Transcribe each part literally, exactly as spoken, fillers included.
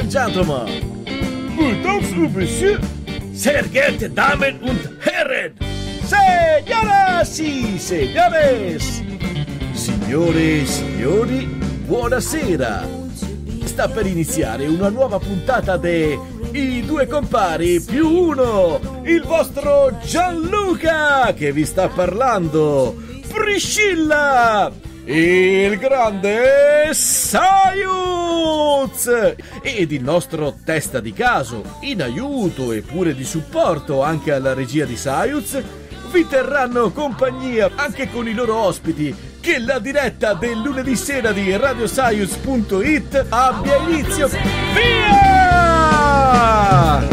gentlemen, mesdames et messieurs, sehr geehrte Damen und Herren, señoras y señores, signore e signori, buonasera. Sta per iniziare una nuova puntata de I due compari più uno, il vostro Gianluca che vi sta parlando, Priscilla, il grande Sayuz ed il nostro testa di caso, in aiuto e pure di supporto anche alla regia di Sayuz, vi terranno compagnia anche con i loro ospiti, che la diretta del lunedì sera di radio sayuz punto it abbia inizio. Via!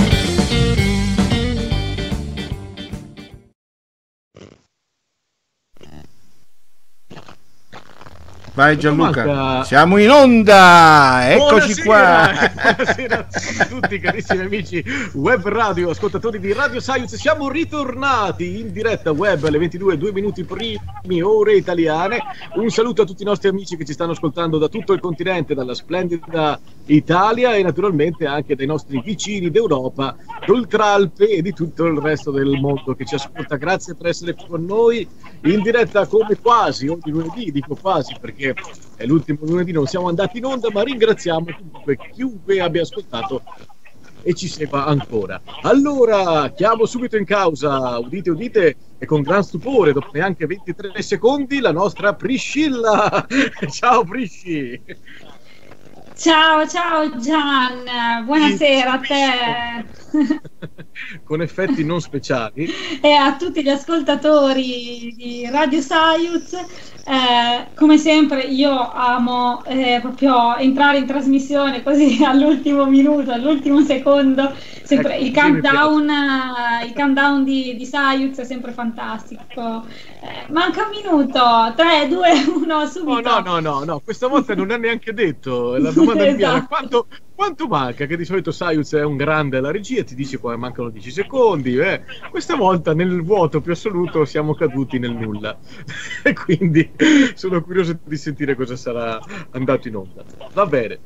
Vai Gianluca, siamo in onda, eccoci qua. Buonasera a tutti carissimi amici web radio, ascoltatori di Radio Sayuz. Siamo ritornati in diretta web alle ventidue e due minuti primi, ore italiane. Un saluto a tutti i nostri amici che ci stanno ascoltando da tutto il continente, dalla splendida Italia e naturalmente anche dai nostri vicini d'Europa, d'Oltralpe e di tutto il resto del mondo che ci ascolta. Grazie per essere con noi in diretta come quasi ogni lunedì, dico quasi perché è l'ultimo lunedì, non siamo andati in onda, ma ringraziamo comunque chiunque abbia ascoltato e ci segua ancora. Allora, chiamo subito in causa, udite udite, e con gran stupore, dopo neanche ventitré secondi, la nostra Priscilla. Ciao Prisci. Ciao, ciao Gian, buonasera a te. Con effetti non speciali. E a tutti gli ascoltatori di Radio Sayuz. Eh, come sempre io amo eh, proprio entrare in trasmissione così all'ultimo minuto, all'ultimo secondo, sempre ecco, il countdown, uh, il countdown di, di Sayuz è sempre fantastico. Eh, manca un minuto, tre, due, uno, subito. No, no, no, no, no, questa volta non è neanche detto, la domanda è mia, esatto. quanto, quanto manca? Che di solito Sayuz è un grande alla regia, ti dice qua mancano dieci secondi, eh. Questa volta nel vuoto più assoluto siamo caduti nel nulla e quindi sono curioso di sentire cosa sarà andato in onda. Va bene.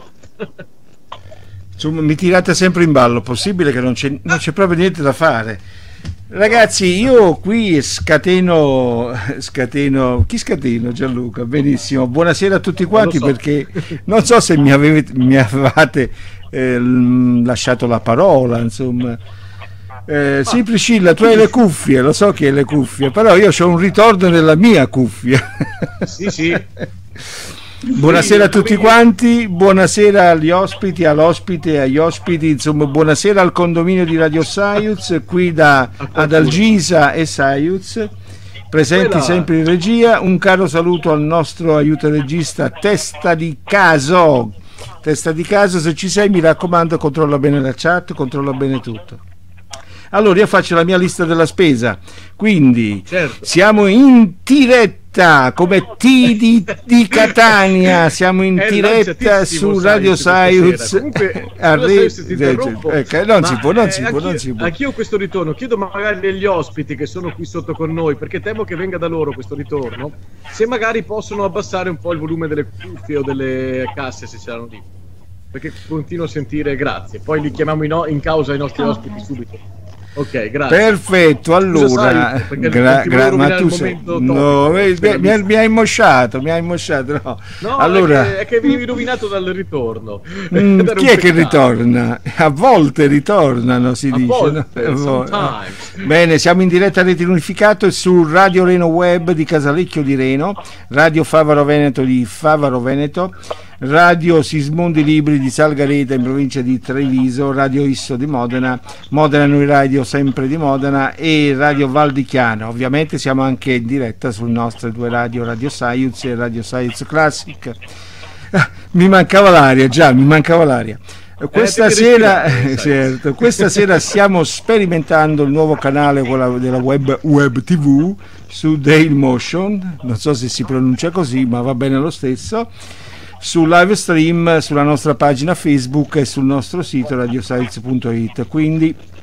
Insomma, mi tirate sempre in ballo, possibile che non c'è, non c'è proprio niente da fare. Ragazzi, io qui scateno, scateno, chi scateno Gianluca? Benissimo, buonasera a tutti quanti, non so. Perché non so se mi, avete, mi avevate eh, lasciato la parola, insomma. Eh, sì Priscilla, tu hai le cuffie, lo so che hai le cuffie, però io ho un ritorno nella mia cuffia. Sì, sì. Buonasera a tutti quanti, buonasera agli ospiti, all'ospite, agli ospiti, insomma buonasera al condominio di Radio Sayuz, qui da Adalgisa e Sayuz, presenti sempre in regia. Un caro saluto al nostro aiuto regista Testa di Caso. Testa di Caso, se ci sei mi raccomando controlla bene la chat, controlla bene tutto. Allora io faccio la mia lista della spesa, quindi certo. Siamo in diretta come T di, di Catania, siamo in È diretta su Radio Sayuz. Comunque, Arri- se ti interrompo, ecco, non, si può, non eh, si può, non si può. Anch'io questo ritorno chiedo magari agli ospiti che sono qui sotto con noi, perché temo che venga da loro questo ritorno, se magari possono abbassare un po' il volume delle cuffie o delle casse se ce l'hanno lì, perché continuo a sentire. Grazie, poi li chiamiamo in, in causa i nostri Okay. ospiti subito. Ok, grazie. Perfetto, allora Scusa, gra- gra- ma tu il sei momento no, topico, mi, per mi, mi hai mosciato, mi hai mosciato, no. No, allora, è che, è che venivi rovinato dal ritorno. Mm, chi è che ritorna? A volte ritornano, si A dice. volte, no? sometimes. Bene, siamo in diretta a rete unificato su Radio Reno Web di Casalecchio di Reno, Radio Favaro Veneto di Favaro Veneto, Radio Sismondi Libri di Salgareta in provincia di Treviso, Radio Isso di Modena, Modena Noi Radio sempre di Modena e Radio Val di Chiana. Ovviamente siamo anche in diretta sulle nostre due radio, Radio Sayuz e Radio Sayuz Classic. Ah, mi mancava l'aria, già, mi mancava l'aria. Questa eh, sera, eh, certo, questa sera stiamo sperimentando il nuovo canale, quella della web, web tivù su Dailymotion, non so se si pronuncia così, ma va bene lo stesso, su live stream sulla nostra pagina Facebook e sul nostro sito radio sayuz punto it. Quindi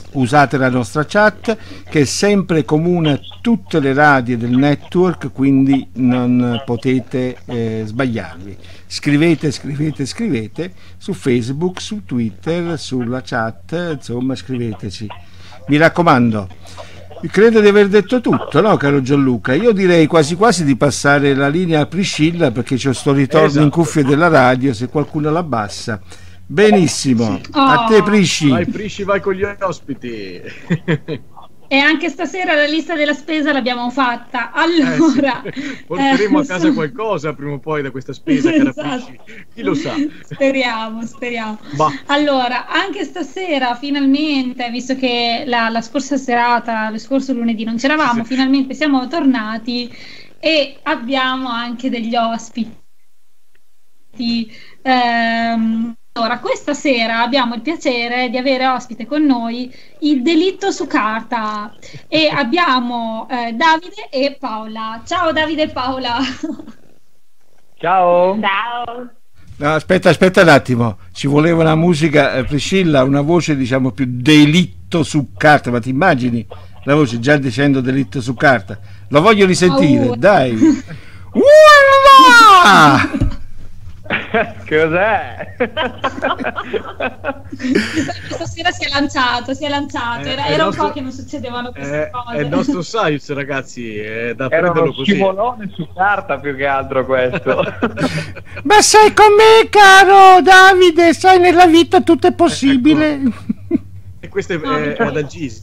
usate la nostra chat che è sempre comune a tutte le radio del network, quindi non potete eh, sbagliarvi. Scrivete, scrivete, scrivete su Facebook, su Twitter, sulla chat, insomma scriveteci. Mi raccomando, credo di aver detto tutto, no caro Gianluca? Io direi quasi quasi di passare la linea a Priscilla, perché c'è sto ritorno esatto. in cuffie della radio, se qualcuno l'abbassa. Benissimo, oh. a te Prisci. Vai Prisci, vai con gli ospiti. E anche stasera la lista della spesa l'abbiamo fatta. Allora, eh sì. porteremo eh, a casa so... qualcosa prima o poi da questa spesa, cara esatto. Prisci. Chi lo sa? Speriamo, speriamo. Ma... Allora, anche stasera finalmente, visto che la, la scorsa serata, lo scorso lunedì non c'eravamo, sì. finalmente siamo tornati e abbiamo anche degli ospiti. Ehm, allora, questa sera abbiamo il piacere di avere ospite con noi il Delitto su Carta e abbiamo eh, Davide e Paola. Ciao Davide e Paola. Ciao. Ciao. No, aspetta, aspetta un attimo, ci voleva una musica, eh, Priscilla, una voce diciamo più Delitto su Carta, ma ti immagini la voce già dicendo Delitto su Carta? Lo voglio risentire, oh, dai. Uala! Cos'è? Questa sera si è lanciato, si è lanciato. Era, eh, era nostro, un po' che non succedevano queste eh, cose. È il nostro Sayus, ragazzi, è da Era prenderlo uno così. scivolone su carta più che altro questo. Ma sai com'è, caro Davide? Sai, nella vita tutto è possibile. Ecco. E questo è, no, è, è da Gisa.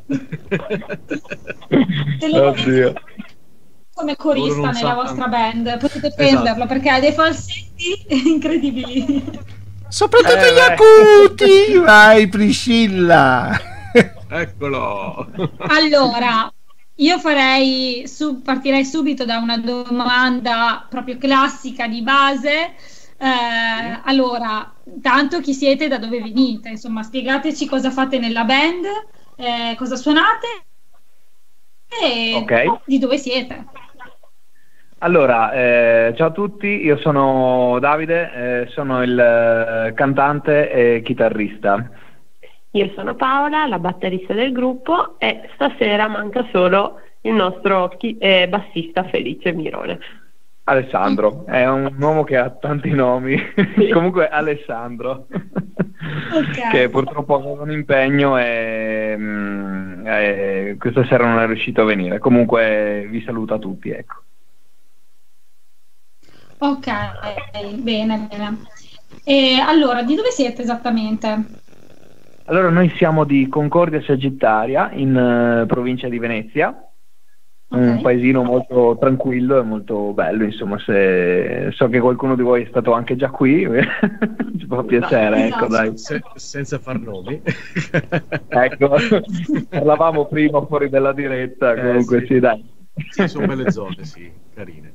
Oddio. Come corista nella vostra band, potete prenderlo esatto. perché ha dei falsetti incredibili, soprattutto eh, gli acuti. Vai Priscilla. Eccolo. Allora io farei su, partirei subito da una domanda proprio classica di base. Eh, allora, tanto chi siete, da dove venite, insomma spiegateci cosa fate nella band, eh, cosa suonate e okay. di dove siete. Allora, eh, ciao a tutti, io sono Davide, eh, sono il eh, cantante e chitarrista. Io sono Paola, la batterista del gruppo, e stasera manca solo il nostro chi- eh, bassista Felice Mirone. Alessandro, è un uomo che ha tanti nomi, sì. Comunque Alessandro, okay. Che purtroppo aveva un impegno e, e questa sera non è riuscito a venire, comunque vi saluto a tutti, ecco. Ok, bene, bene. E allora, di dove siete esattamente? Allora, noi siamo di Concordia Sagittaria, in uh, provincia di Venezia, okay. Un paesino molto tranquillo e molto bello, insomma, se so che qualcuno di voi è stato anche già qui, ci fa piacere, dai, ecco, esatto. Dai. Se, senza far nomi. Ecco, parlavamo prima fuori dalla diretta, eh, comunque sì, sì dai. Sì, sono belle zone, sì, carine.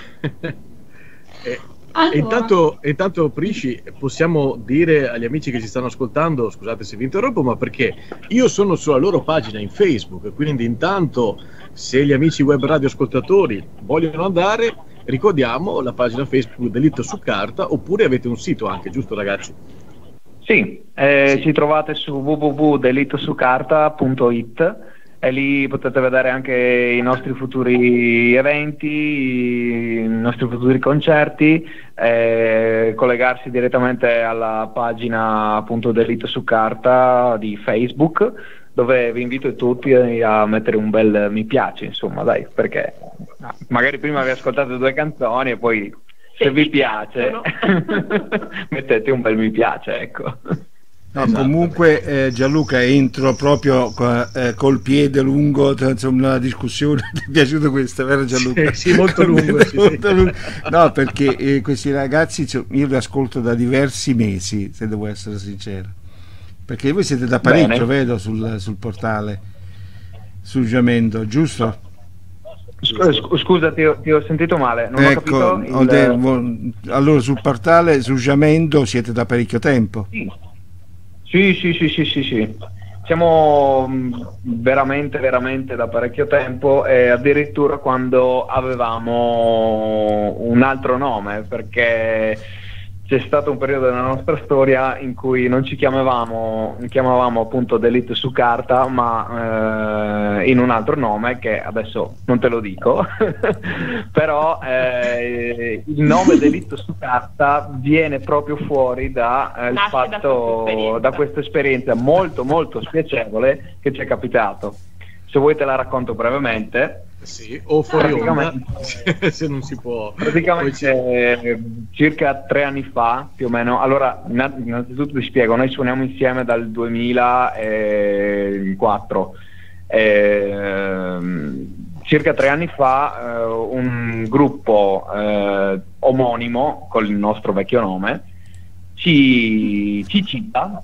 E, allora. e intanto, intanto Prisci, possiamo dire agli amici che ci stanno ascoltando, scusate se vi interrompo, ma perché io sono sulla loro pagina in Facebook, quindi intanto se gli amici web radio ascoltatori vogliono andare, ricordiamo la pagina Facebook Delitto su Carta, oppure avete un sito anche, giusto ragazzi? Sì, eh, sì. Ci trovate su w w w punto delitto su carta punto i t e lì potete vedere anche i nostri futuri eventi, i nostri futuri concerti, eh, collegarsi direttamente alla pagina appunto Delitto su Carta di Facebook, dove vi invito tutti a mettere un bel mi piace, insomma, dai, perché magari prima vi ascoltate due canzoni e poi se vi piace mettete un bel mi piace, ecco. No, esatto. Comunque eh, Gianluca, entro proprio eh, col piede lungo, insomma, la discussione. Ti è piaciuto questo, vero Gianluca? Sì, sì, molto lungo, sì, molto sì. lungo. No, perché eh, questi ragazzi io li ascolto da diversi mesi, se devo essere sincero, perché voi siete da parecchio, bene, vedo sul, sul portale, sul Giamendo, giusto? Scusa, ti ho, ti ho sentito male, non ecco, ho capito il... de- allora sul portale, sul Giamendo siete da parecchio tempo? Sì. Sì, sì, sì, sì, sì, sì. Siamo veramente, veramente da parecchio tempo, e addirittura quando avevamo un altro nome, perché c'è stato un periodo della nostra storia in cui non ci chiamavamo, chiamavamo appunto Delitto su carta, ma eh, in un altro nome che adesso non te lo dico, però eh, il nome Delitto su carta viene proprio fuori da eh, il fatto, da questa esperienza molto molto spiacevole che ci è capitato. Se vuoi te la racconto brevemente. Sì, o fuori onda, se non si può. Praticamente eh, circa tre anni fa, più o meno. Allora, innanzitutto ti spiego, noi suoniamo insieme dal duemilaquattro. Eh, circa tre anni fa eh, un gruppo eh, omonimo con il nostro vecchio nome ci, ci cita.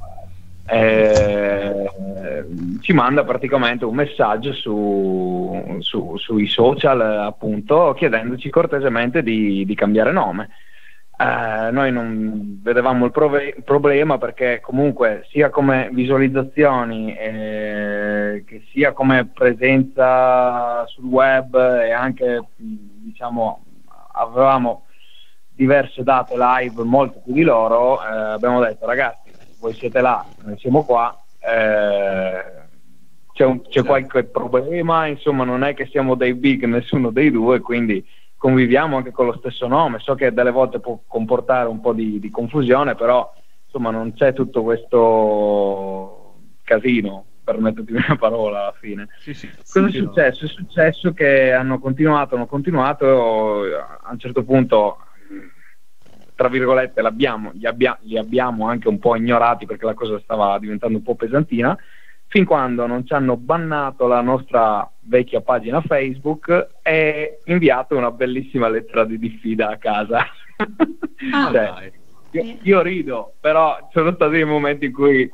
Eh, ci manda praticamente un messaggio su, su, sui social, appunto, chiedendoci cortesemente di, di cambiare nome. Eh, noi non vedevamo il prove- problema perché comunque sia come visualizzazioni eh, che sia come presenza sul web e anche, diciamo, avevamo diverse date live molto più di loro. Eh, abbiamo detto, ragazzi, voi siete là, noi siamo qua, eh, c'è, un, c'è qualche problema, insomma non è che siamo dei big nessuno dei due, quindi conviviamo anche con lo stesso nome. So che delle volte può comportare un po' di, di confusione, però insomma non c'è tutto questo casino, permettimi una parola alla fine. Sì, sì, cosa sì, è successo? No. È successo che hanno continuato, hanno continuato, a un certo punto, tra virgolette, l'abbiamo, li, abbia, li abbiamo anche un po' ignorati perché la cosa stava diventando un po' pesantina, fin quando non ci hanno bannato la nostra vecchia pagina Facebook e inviato una bellissima lettera di diffida a casa. Ah, cioè, io, io rido, però ci sono stati dei momenti in cui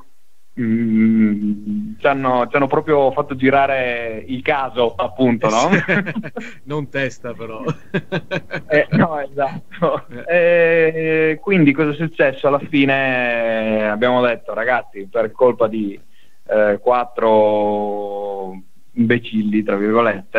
Mm, ci, hanno, ci hanno proprio fatto girare il caso, appunto, no? Non testa, però. eh, no, esatto. Eh, quindi cosa è successo? Alla fine abbiamo detto, ragazzi, per colpa di eh, quattro imbecilli, tra virgolette,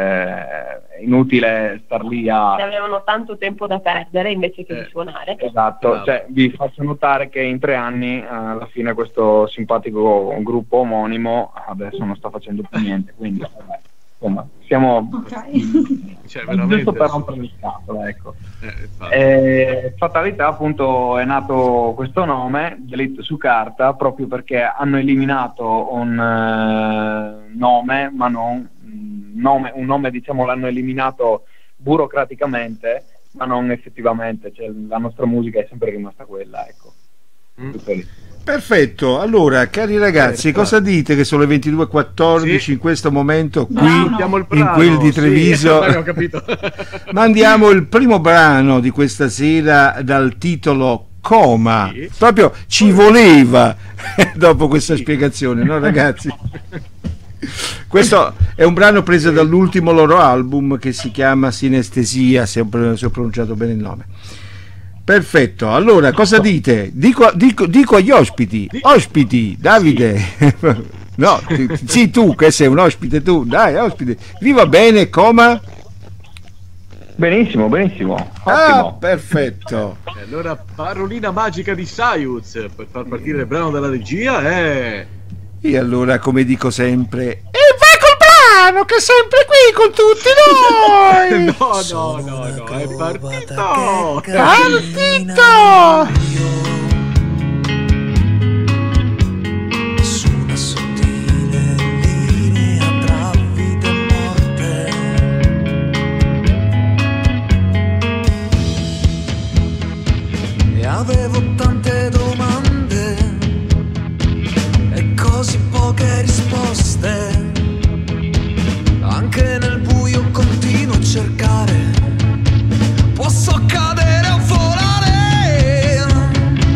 è inutile star lì a... avevano tanto tempo da perdere invece che eh, di suonare. Esatto, no. Cioè vi faccio notare che in tre anni eh, alla fine questo simpatico gruppo omonimo adesso non sta facendo più niente, quindi vabbè, insomma siamo okay. Cioè, veramente giusto per rompere il scatolo, ecco. Eh, eh, fatalità, appunto, è nato questo nome Delitto su carta proprio perché hanno eliminato un uh, nome, ma non un nome, un nome diciamo l'hanno eliminato burocraticamente, ma non effettivamente, cioè, la nostra musica è sempre rimasta quella, ecco. Mm. Tutto lì. Perfetto, allora cari ragazzi, cosa dite che sono le ventidue e quattordici sì. in questo momento qui no, no. in quel di Treviso? Sì, ho capito. Mandiamo il primo brano di questa sera dal titolo Coma, sì. Proprio ci voleva dopo questa sì. spiegazione, no ragazzi? Questo è un brano preso dall'ultimo loro album che si chiama Sinestesia, se ho, se ho pronunciato bene il nome. Perfetto, allora cosa dite? Dico, dico, dico agli ospiti, ospiti, Davide, sì. No, sì, tu che sei un ospite, tu, dai, ospite, vi va bene, Coma? Benissimo, benissimo, ah, ottimo. Perfetto. E allora, parolina magica di Sayuz per far partire il brano della regia è... E allora, come dico sempre, e vai col brano che è sempre qui con tutti noi! no, no, no, no, è partito! Partito! Su una sottile linea tra vita e morte, e avevo tante domande e così poche risposte. Anche nel buio continuo a cercare, posso cadere o volare.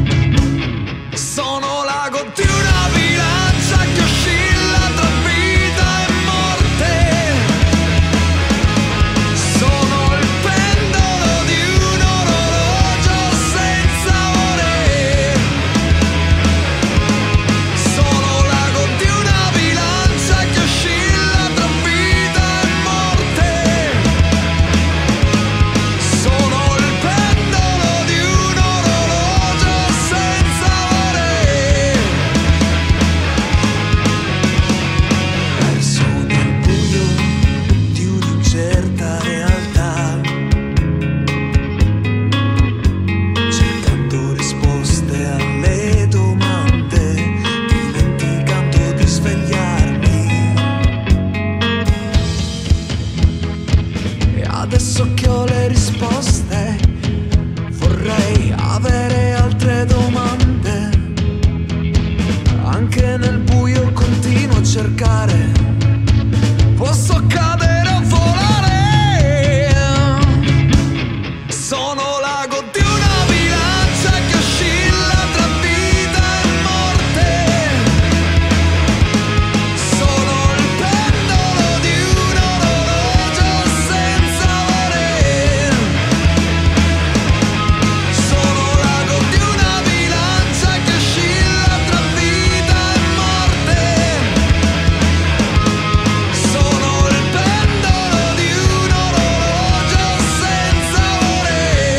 anche nel buio continuo a cercare, posso cadere o volare, sono l'ago di una bilancia che oscilla tra vita e morte, sono il pendolo di un orologio senza ore, sono l'ago di una bilancia che oscilla tra vita e morte, sono il pendolo di un orologio senza ore.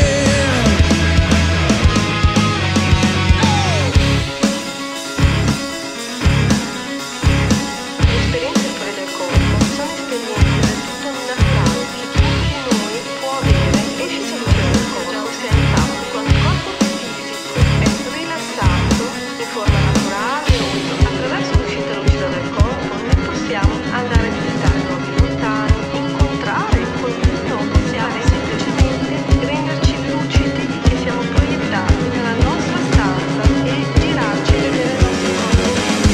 Le esperienze fuori dal corpo sono esperienze del tutto naturali che chiunque di noi può avere e si soluziona il corpo sia intatto quando il corpo fisico è rilassato in forma naturale o no. Attraverso l'uscita lucida del corpo noi possiamo andare a visitare luoghi lontani, incontrare qualcuno, possiamo semplicemente renderci lucidi che siamo proiettati nella nostra stanza e girarci e vedere il nostro corpo.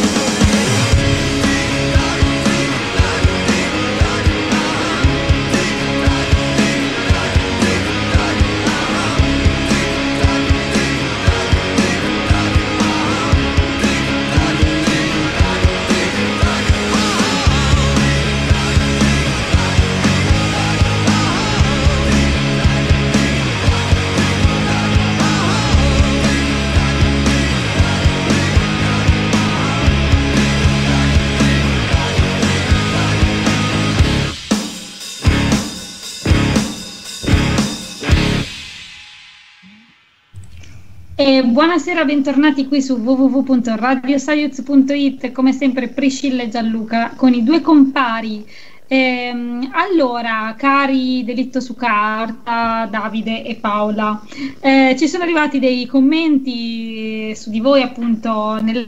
E buonasera, bentornati qui su w w w punto radio sayuz punto it, come sempre Priscilla e Gianluca con i due compari. Ehm, allora, cari Delitto su Carta, Davide e Paola, eh, ci sono arrivati dei commenti su di voi appunto nel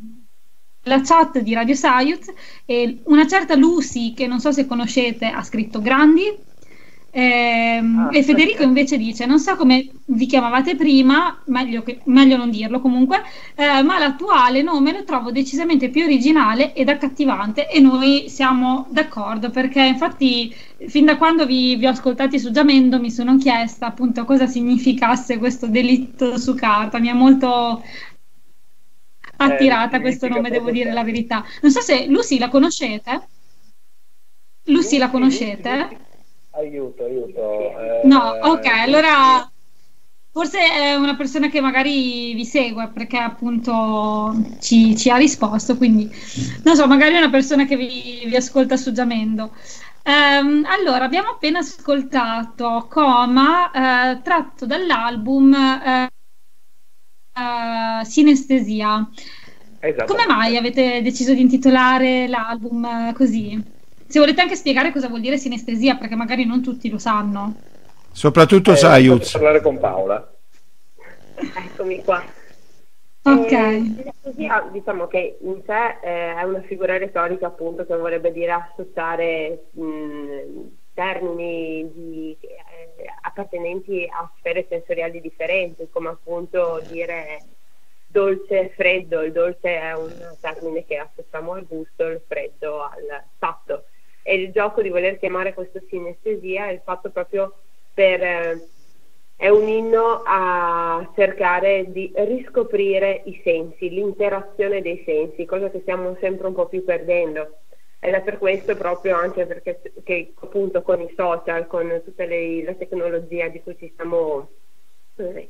la chat di Radio Sayuz, e una certa Lucy, che non so se conoscete, ha scritto grandi. Ehm, Ah, e Federico perché? invece dice: non so come vi chiamavate prima, meglio, che, meglio non dirlo comunque, eh, ma l'attuale nome lo trovo decisamente più originale ed accattivante, e noi siamo d'accordo, perché infatti fin da quando vi, vi ho ascoltati su Giamendo mi sono chiesta appunto cosa significasse questo delitto su carta. Mi è molto attirata Eh, questo significa nome, devo proprio dire la questo. verità. Non so se Lucy la conoscete? Lucy la conoscete? Aiuto, aiuto. eh, No, ok, allora forse è una persona che magari vi segue, perché appunto ci, ci ha risposto, quindi non so, magari è una persona che vi, vi ascolta su Giamendo. Ehm, allora, abbiamo appena ascoltato Coma, eh, tratto dall'album eh, eh, Sinestesia. esatto. Come mai avete deciso di intitolare l'album eh, così? Se volete anche spiegare cosa vuol dire sinestesia, perché magari non tutti lo sanno. Soprattutto Eh, Sayuz. posso parlare con Paola. Eccomi qua. Ok. Eh, sinestesia, diciamo che in sé eh, è una figura retorica, appunto, che vorrebbe dire associare mh, termini di, eh, appartenenti a sfere sensoriali differenti, come appunto dire dolce e freddo. Il dolce è un termine che associamo al gusto, il freddo al tatto. E il gioco di voler chiamare questo sinestesia è il fatto proprio per eh, è un inno a cercare di riscoprire i sensi, l'interazione dei sensi, cosa che stiamo sempre un po' più perdendo. Ed è per questo, proprio anche perché che, appunto con i social, con tutte le, le tecnologie di cui ci stiamo eh,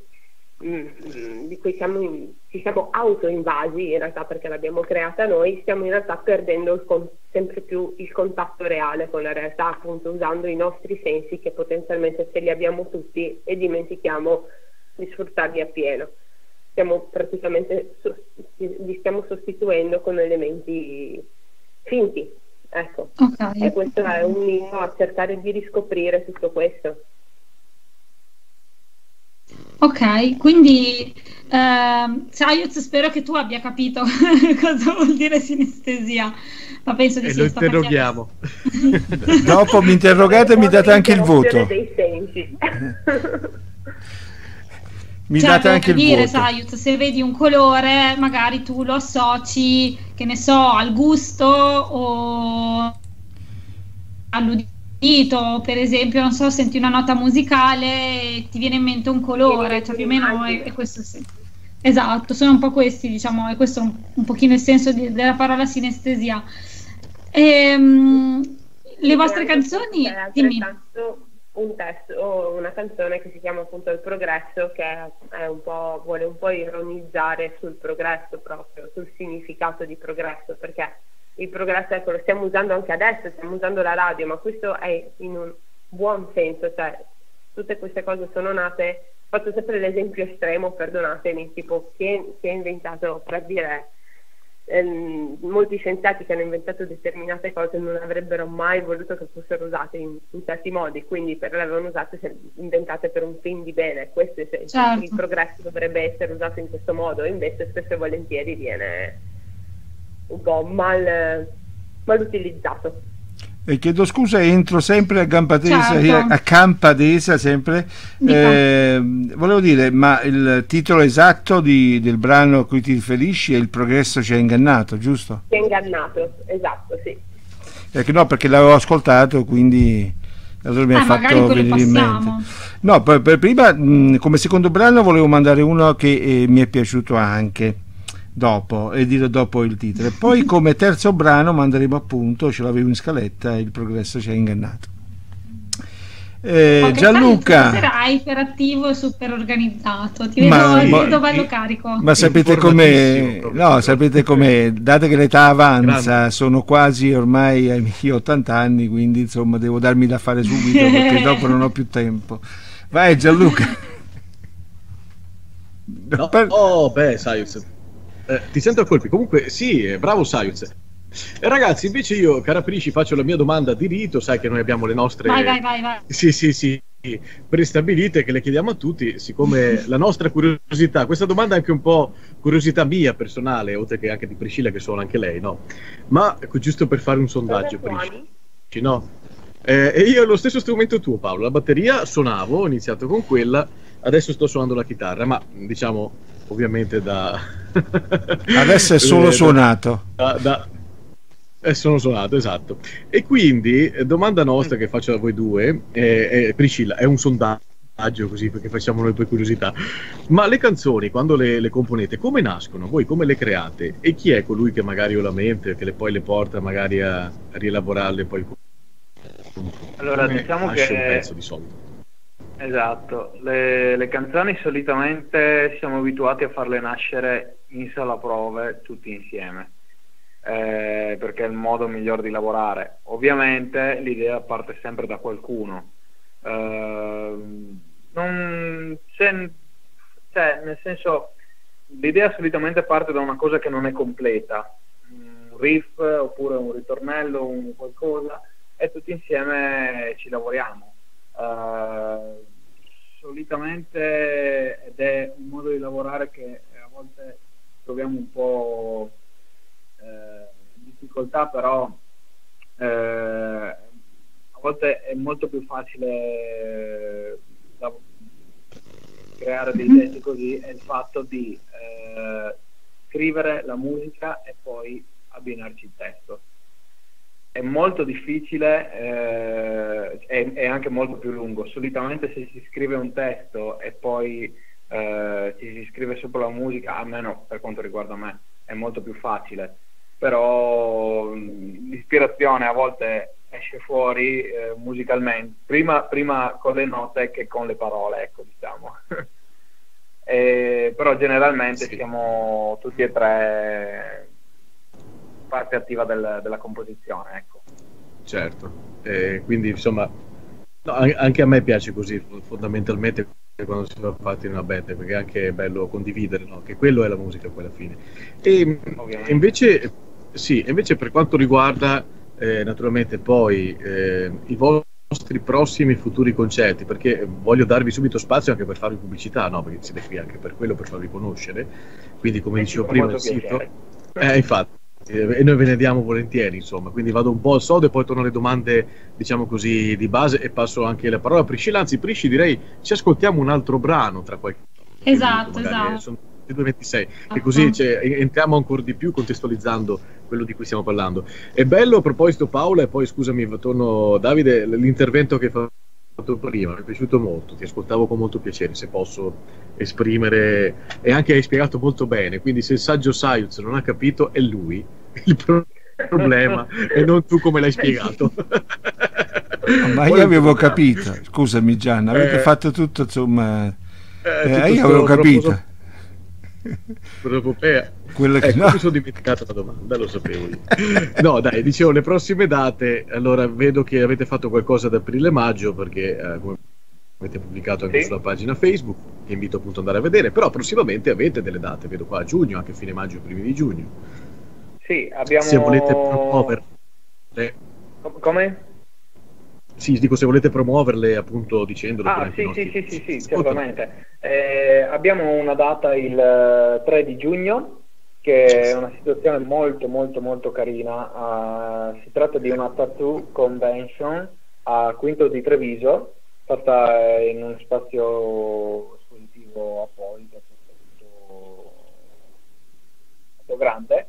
di cui siamo in, ci siamo auto-invasi in realtà, perché l'abbiamo creata noi, stiamo in realtà perdendo il con, sempre più il contatto reale con la realtà, appunto usando i nostri sensi, che potenzialmente ce li abbiamo tutti, e dimentichiamo di sfruttarli appieno. Stiamo praticamente li stiamo sostituendo con elementi finti, ecco. Ok. E questo è un inno a cercare di riscoprire tutto questo. Ok, quindi ehm, Sayuz, spero che tu abbia capito cosa vuol dire sinestesia, ma penso di E sì. lo sto interroghiamo. facendo- Dopo mi interrogate e mi date anche il voto. Dei sensi. Mi cioè, date per anche il dire, voto. Sayuz, se vedi un colore, magari tu lo associ, che ne so, al gusto o all'udito, per esempio, non so, senti una nota musicale e ti viene in mente un colore, cioè più o meno è, è questo sì. Esatto, sono un po' questi, diciamo, e questo è un, un pochino il senso di- della parola sinestesia. Ehm, le vostre canzoni, C'è dimmi. altrettanto un testo o una canzone che si chiama appunto Il Progresso, che è un po', vuole un po' ironizzare sul progresso proprio, sul significato di progresso, perché il progresso, ecco, lo stiamo usando anche adesso, stiamo usando la radio, ma questo è in un buon senso, cioè tutte queste cose sono nate, faccio sempre l'esempio estremo, perdonatemi, tipo chi, chi ha inventato, per dire, ehm, molti scienziati che hanno inventato determinate cose non avrebbero mai voluto che fossero usate in, in certi modi, quindi per, le avevano usate se- inventate per un fin di bene. Questo è il, Certo. il progresso dovrebbe essere usato in questo modo, invece spesso e volentieri viene un po' mal, mal utilizzato. E chiedo scusa, entro sempre a gamba tesa, Certo. a campa tesa sempre. Dica. Eh, volevo dire, ma il titolo esatto di- del brano a cui ti riferisci è Il progresso ci ha ingannato, giusto? Si è ingannato, esatto, sì. Perché no, perché l'avevo ascoltato, quindi allora mi ha Eh, magari fatto quello venire in passiamo. mente. No, per, per prima, mh, come secondo brano volevo mandare uno che eh, mi è piaciuto anche dopo, e dire dopo il titolo. E poi come terzo brano manderemo appunto, ce l'avevo in scaletta, Il progresso ci ha ingannato. Eh, Ok, Gianluca, Sayuz, stasera è iperattivo e super organizzato, ti Ma- vedo, ti ma- vedo bello carico. ma sapete come, Informatissimo, proprio. no, sapete come, date che l'età avanza, Grande. sono quasi ormai ai miei ottanta anni, quindi insomma devo darmi da fare subito perché dopo non ho più tempo. Vai Gianluca. No, Per- oh, beh, Sayuz, eh, ti sento a colpi. Comunque, sì, eh, bravo Sayuz. E ragazzi, invece io, cara Prisci, faccio la mia domanda di rito. Sai che noi abbiamo le nostre... Vai, vai, vai, vai. Sì, sì, sì, prestabilite, che le chiediamo a tutti, siccome la nostra curiosità, questa domanda è anche un po' curiosità mia personale, oltre che anche di Priscilla, che suona anche lei, no? Ma ecco, giusto per fare un sondaggio, Cosa suoni? Prisci, no? Eh, e io ho lo stesso strumento tuo, Paolo, la batteria suonavo, ho iniziato con quella, adesso sto suonando la chitarra, ma diciamo, ovviamente da... Adesso è solo eh, suonato. da- da- eh, sono suonato, esatto. E quindi, eh, domanda nostra che faccio a voi due, eh, eh, Priscilla, è un sondaggio così perché facciamo noi per curiosità, ma le canzoni quando le, le componete come nascono? Voi come le create? E chi è colui che magari ho la mente, che le, poi le porta magari a, a rielaborarle poi? Allora, Come diciamo nasce che- un pezzo di solito? Esatto, le, le canzoni solitamente siamo abituati a farle nascere in sala prove tutti insieme, eh, perché è il modo migliore di lavorare. Ovviamente l'idea parte sempre da qualcuno, eh, non, se- cioè, nel senso, l'idea solitamente parte da una cosa che non è completa, un riff oppure un ritornello, un qualcosa, e tutti insieme ci lavoriamo. Uh, solitamente, ed è un modo di lavorare che a volte troviamo un po' eh, in difficoltà, però eh, a volte è molto più facile eh, da- creare dei testi così, è il fatto di eh, scrivere la musica e poi abbinarci il testo. È molto difficile, eh, è, è anche molto più lungo. Solitamente se si scrive un testo e poi eh, ci si scrive sopra la musica, almeno per quanto riguarda me, è molto più facile. Però mh, l'ispirazione a volte esce fuori eh, musicalmente, prima, prima con le note che con le parole, ecco, diciamo. Eh, però generalmente Sì. siamo tutti e tre parte attiva del- della composizione, ecco. Certo, eh, quindi insomma, no, an- anche a me piace così fo- fondamentalmente quando si fa parte in una band, perché anche è bello condividere, no? Che quello è la musica poi alla fine. E Ovviamente. invece, sì, invece per quanto riguarda eh, naturalmente poi eh, i vostri prossimi futuri concerti, perché voglio darvi subito spazio anche per farvi pubblicità, no? Perché siete qui anche per quello, per farvi conoscere, quindi come E dicevo ci fa prima il molto sito... piacere. Eh, infatti, eh, e noi ve ne diamo volentieri, insomma, quindi vado un po' al sodo e poi torno alle domande, diciamo così, di base e passo anche la parola a Priscilla. Anzi, Prisci, direi ci ascoltiamo un altro brano tra qualche Esatto, magari, esatto. sono ventidue ventisei, e così cioè, entriamo ancora di più contestualizzando quello di cui stiamo parlando. È bello, a proposito Paola, e poi scusami, torno Davide, l'intervento che hai fatto prima, mi è piaciuto molto, ti ascoltavo con molto piacere, se posso esprimere, e anche hai spiegato molto bene, quindi se il saggio Sayuz non ha capito è lui il pro- problema e non tu come l'hai spiegato. Ma io avevo capito, scusami Gianna, avete Eh, fatto tutto, insomma, eh, eh, tutto io sto avevo capito. Proprio- eh, Quello che ecco, no. mi sono dimenticato la domanda, lo sapevo io. No, dai, dicevo, le prossime date, allora vedo che avete fatto qualcosa ad aprile-maggio, perché eh, come avete pubblicato anche Sì. sulla pagina Facebook, che invito appunto ad andare a vedere, però prossimamente avete delle date, vedo qua a giugno, anche fine maggio, primi di giugno. Sì, abbiamo... Se volete promuoverle, Com- Come? sì, dico se volete promuoverle appunto dicendolo. per Ah, anche sì, i nostri sì, sì, sì, sì, ascoltatori. certamente. Eh, abbiamo una data il eh, tre di giugno, che è una situazione molto, molto, molto carina. Ah, si tratta di una tattoo convention a Quinto di Treviso, fatta eh, in uno spazio espositivo apposito, molto, molto grande.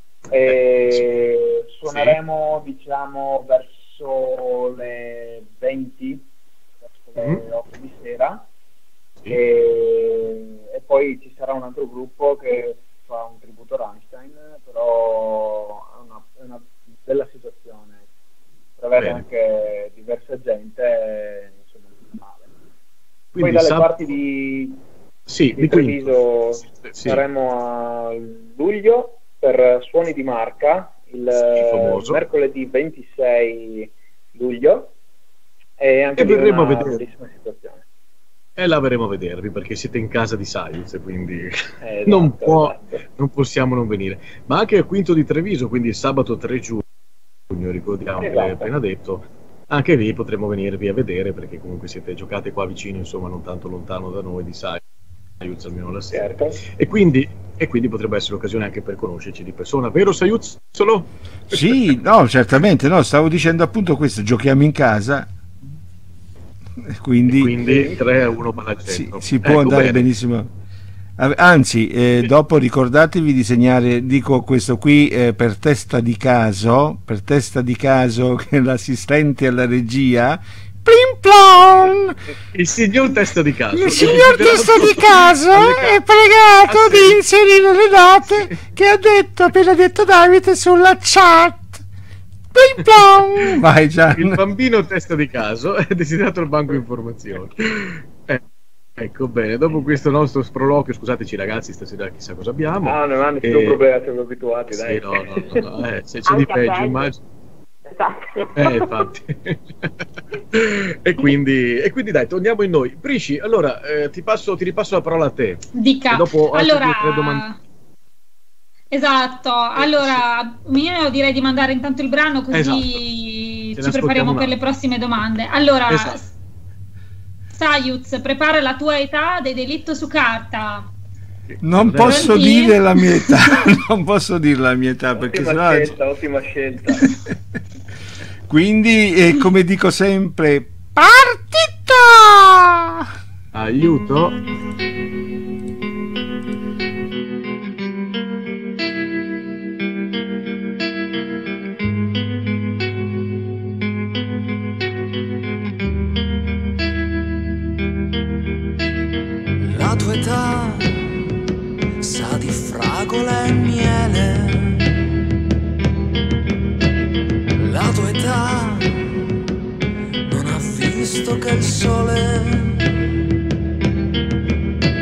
E suoneremo, diciamo, verso le venti, verso le Mhm. otto di sera, Sì. e, e poi ci sarà un altro gruppo che fa un tributo a Rammstein, però è una, è una bella situazione, per avere Bene. anche diversa gente, insomma, non male. Poi Quindi dalle sab- parti di, sì, di di Treviso Quinto. Sì. saremo a luglio per Suoni di Marca il Sì, famoso. mercoledì ventisei luglio, e anche E lì verremo una a vedere. bellissima situazione. E la verremo a vedervi perché siete in casa di Sayuz, quindi Eh, esatto, non, può, esatto. non possiamo non venire. Ma anche al Quinto di Treviso, quindi il sabato tre giugno, ricordiamo che l'hai Esatto. appena detto, anche lì potremo venirvi a vedere perché comunque siete giocate qua vicino, insomma non tanto lontano da noi di Sayuz, almeno la sera. Certo. E quindi, e quindi potrebbe essere l'occasione anche per conoscerci di persona, vero Sayuz? Solo? Sì, no, certamente, no, stavo dicendo appunto questo, giochiamo in casa, quindi, Quindi tre a uno si, Palacentro. si può Ecco, andare bene. benissimo. Ah, anzi, eh, dopo ricordatevi di segnare, dico questo qui eh, per testa di caso, per testa di caso che l'assistente alla regia, plim plom, Il signor testa di caso. il signor testa di caso è pregato Ah, sì. di inserire le date che ha detto, appena detto Davide sulla chat. Plim plom. Vai Il Gian. bambino testa di caso è desiderato al banco informazioni. Eh, ecco bene, dopo questo nostro sproloquio, scusateci ragazzi, stasera chissà cosa abbiamo. Ah, non ha nessun Eh, problema, siamo abituati, Sì, dai. no, no, no, no, eh, se c'è di Anche a peggio, peggio. immagino. Esatto. Eh, infatti. e, quindi, e quindi dai, torniamo in noi. Prisci, allora eh, ti, passo, ti ripasso la parola a te. Dica. E dopo altre Allora, due o tre domande. esatto. Allora, io direi di mandare intanto il brano così Esatto. Ce ne ci prepariamo ascoltiamo per un le prossime domande. Allora, Esatto. Sayuz, prepara la tua età dei delitto su carta. Non Adesso- posso Pronti? dire la mia età, non posso dire la mia età perché Ottima sennò... scelta, ottima scelta. Quindi, eh, come dico sempre, partita! Aiuto. La tua età sa di fragola e miele. La tua età non ha visto che il sole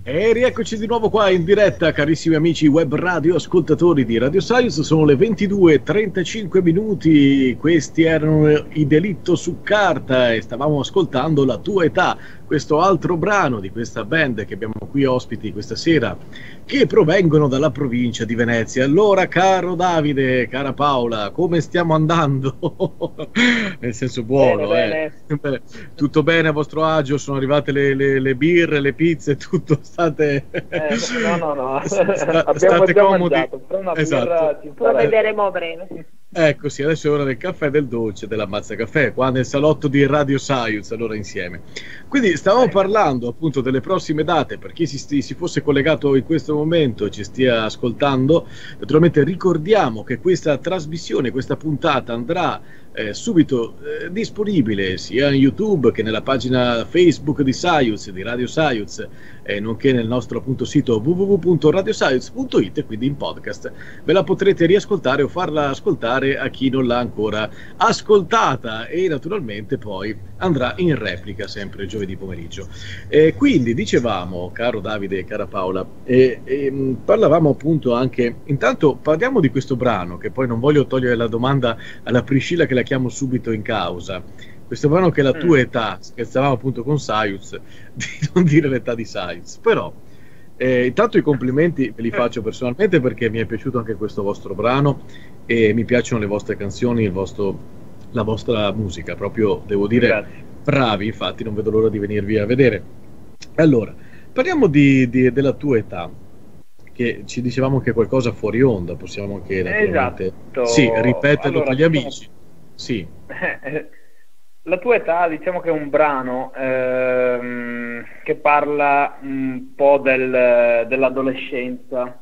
E rieccoci di nuovo qua in diretta, carissimi amici web radio ascoltatori di Radio Science. Sono le ventidue e trentacinque minuti. Questi erano i Delitto su Carta e stavamo ascoltando La tua età, questo altro brano di questa band che abbiamo qui ospiti questa sera, che provengono dalla provincia di Venezia. Allora, caro Davide, cara Paola, come stiamo andando? Nel senso buono, bene, eh. Bene. Tutto bene a vostro agio? Sono arrivate le, le, le birre, le pizze, tutto? State eh, no no no Sta, abbiamo state già comodi. mangiato, però una Esatto. birra ci Lo farei. vedremo a breve. Ecco, sì, adesso è ora del caffè, del dolce, della mazza caffè, qua nel salotto di Radio Science, allora insieme. Quindi stavamo parlando appunto delle prossime date, per chi si, sti, si fosse collegato in questo momento e ci stia ascoltando. Naturalmente ricordiamo che questa trasmissione, questa puntata andrà eh, subito eh, disponibile sia in YouTube che nella pagina Facebook di Science, di Radio Science, eh, nonché nel nostro appunto sito w w w punto radio science punto i t, e quindi in podcast. Ve la potrete riascoltare o farla ascoltare a chi non l'ha ancora ascoltata, e naturalmente poi andrà in replica sempre giovedì pomeriggio. Eh, quindi dicevamo, caro Davide e cara Paola, eh, eh, parlavamo appunto anche, intanto parliamo di questo brano, che poi non voglio togliere la domanda alla Priscilla che la chiamo subito in causa. Questo brano che è La tua età, scherzavamo appunto con Science di non dire l'età di Science, però eh, intanto i complimenti ve li faccio personalmente perché mi è piaciuto anche questo vostro brano e mi piacciono le vostre canzoni, il vostro, la vostra musica, proprio devo dire Grazie. bravi, infatti non vedo l'ora di venirvi a vedere. Allora, parliamo di, di, della tua età, che ci dicevamo che è qualcosa fuori onda, possiamo anche naturalmente Esatto. sì, ripeterlo Allora, con gli diciamo- amici. Sì. La tua età, diciamo che è un brano ehm, che parla un po' del, dell'adolescenza,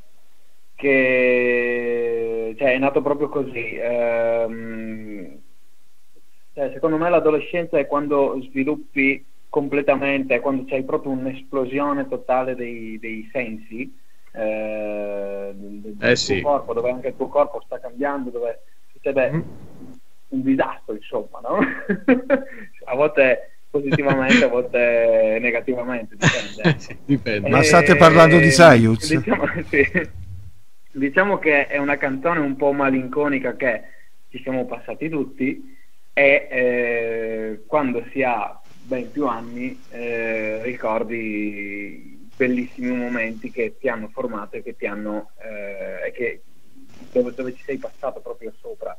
che cioè, è nato proprio così. ehm, cioè, secondo me l'adolescenza è quando sviluppi completamente, è quando c'hai proprio un'esplosione totale dei, dei sensi, eh, del, del Eh tuo sì. corpo, dove anche il tuo corpo sta cambiando, dove succede Mm. un disastro, insomma, no? A volte positivamente, a volte negativamente, dipende. Eh sì, dipende. Ma state parlando di Science? Diciamo, sì. Diciamo che è una canzone un po' malinconica che ci siamo passati tutti, e eh, quando si ha ben più anni eh, ricordi bellissimi momenti che ti hanno formato e che ti hanno eh, che, dove, dove ci sei passato proprio sopra.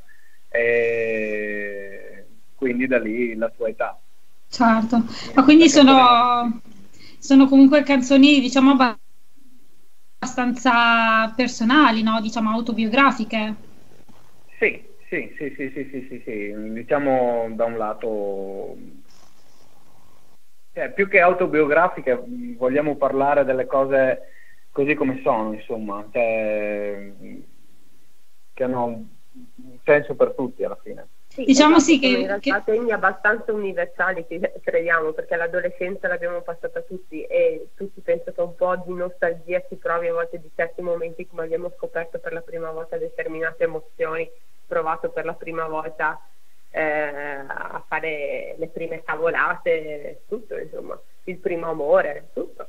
E quindi da lì la tua età. Certo, ma quindi sono, sono comunque canzoni, diciamo, abbastanza personali, no? Diciamo autobiografiche. Sì, sì, sì, sì, sì, sì, sì, sì. Diciamo da un lato, cioè, più che autobiografiche, vogliamo parlare delle cose così come sono, insomma, cioè, che hanno un senso per tutti alla fine. Sì, Diciamo esatto, sì che- sono in realtà che- temi abbastanza universali, che crediamo, perché l'adolescenza l'abbiamo passata tutti e tutti penso che un po' di nostalgia si provi a volte di certi momenti, come abbiamo scoperto per la prima volta determinate emozioni, provato per la prima volta eh, a fare le prime cavolate, tutto, insomma, il primo amore, tutto.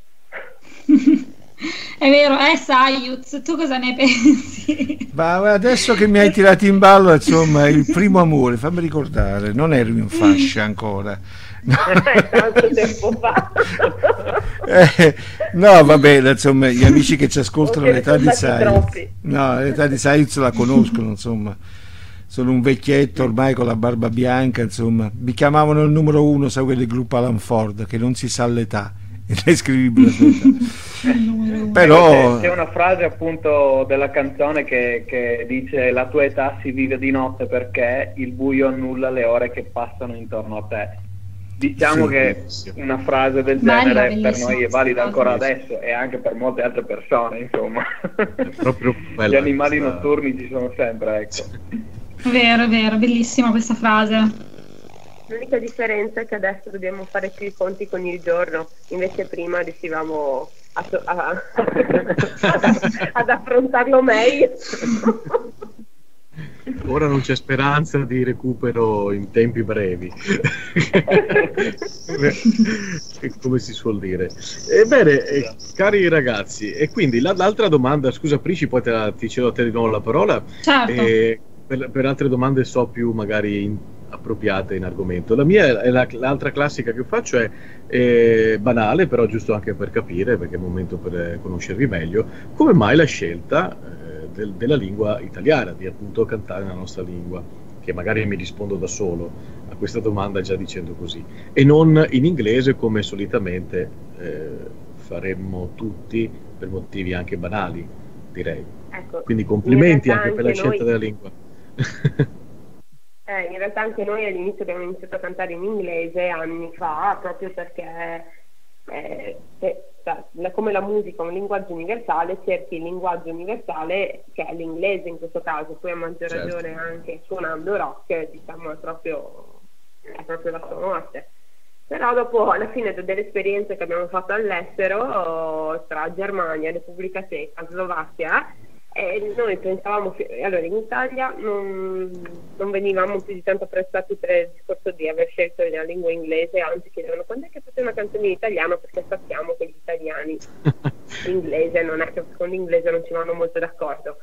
È vero, eh Sayuz, tu cosa ne pensi? Ma adesso che mi hai tirato in ballo, insomma, il primo amore, fammi ricordare, non ero in fascia ancora. Tanto tempo fa. Eh, no, va bene, insomma, gli amici che ci ascoltano Ok, l'età di sono stati Science, troppi. no, l'età di Science la conoscono, insomma. Sono un vecchietto ormai con la barba bianca, insomma. Mi chiamavano il numero uno, sai, quelli del gruppo Alan Ford, che non si sa l'età, ed è scrivibile la sua età. Però C'è una frase appunto della canzone che, che dice: la tua età si vive di notte perché il buio annulla le ore che passano intorno a te. Diciamo Sì, che sì. una frase del Bella, genere per bellissima noi è valida questa ancora frase. adesso e anche per molte altre persone, insomma. proprio bella Gli animali questa- notturni ci sono sempre, ecco. È vero, è vero, bellissima questa frase. L'unica differenza è che adesso dobbiamo fare più i conti con il giorno, invece prima riuscivamo a, a- ad affrontarlo meglio. Ora non c'è speranza di recupero in tempi brevi, come si suol dire. Ebbene, eh, cari ragazzi, e quindi la- l'altra domanda, scusa Prisci, poi te la, ti cedo a te di nuovo la parola. Certo. Eh, per, per altre domande so più magari in- appropriate in argomento. La mia è la- l'altra classica che faccio è eh, banale, però giusto anche per capire, perché è il momento per eh, conoscervi meglio. Come mai la scelta eh, del- della lingua italiana, di appunto cantare nella nostra lingua? Che magari mi rispondo da solo a questa domanda già dicendo così, e non in inglese come solitamente eh, faremmo tutti per motivi anche banali, direi. Ecco, Quindi complimenti in realtà anche per la anche scelta noi- della lingua. Eh, in realtà anche noi all'inizio abbiamo iniziato a cantare in inglese anni fa, proprio perché eh, se- cioè, la- come la musica è un linguaggio universale, cerchi il linguaggio universale che è l'inglese in questo caso, poi a maggior Certo. ragione anche suonando rock, diciamo, è proprio, è proprio la sua morte. Però dopo, alla fine de- delle esperienze che abbiamo fatto all'estero, tra Germania, Repubblica Ceca, Slovacchia, e noi pensavamo, fi- allora in Italia non, non venivamo più di tanto apprezzati per il discorso di aver scelto la lingua inglese, anzi chiedevano quando è che fate una canzone in italiano, perché sappiamo che gli italiani l'inglese non è che con l'inglese non ci vanno molto d'accordo.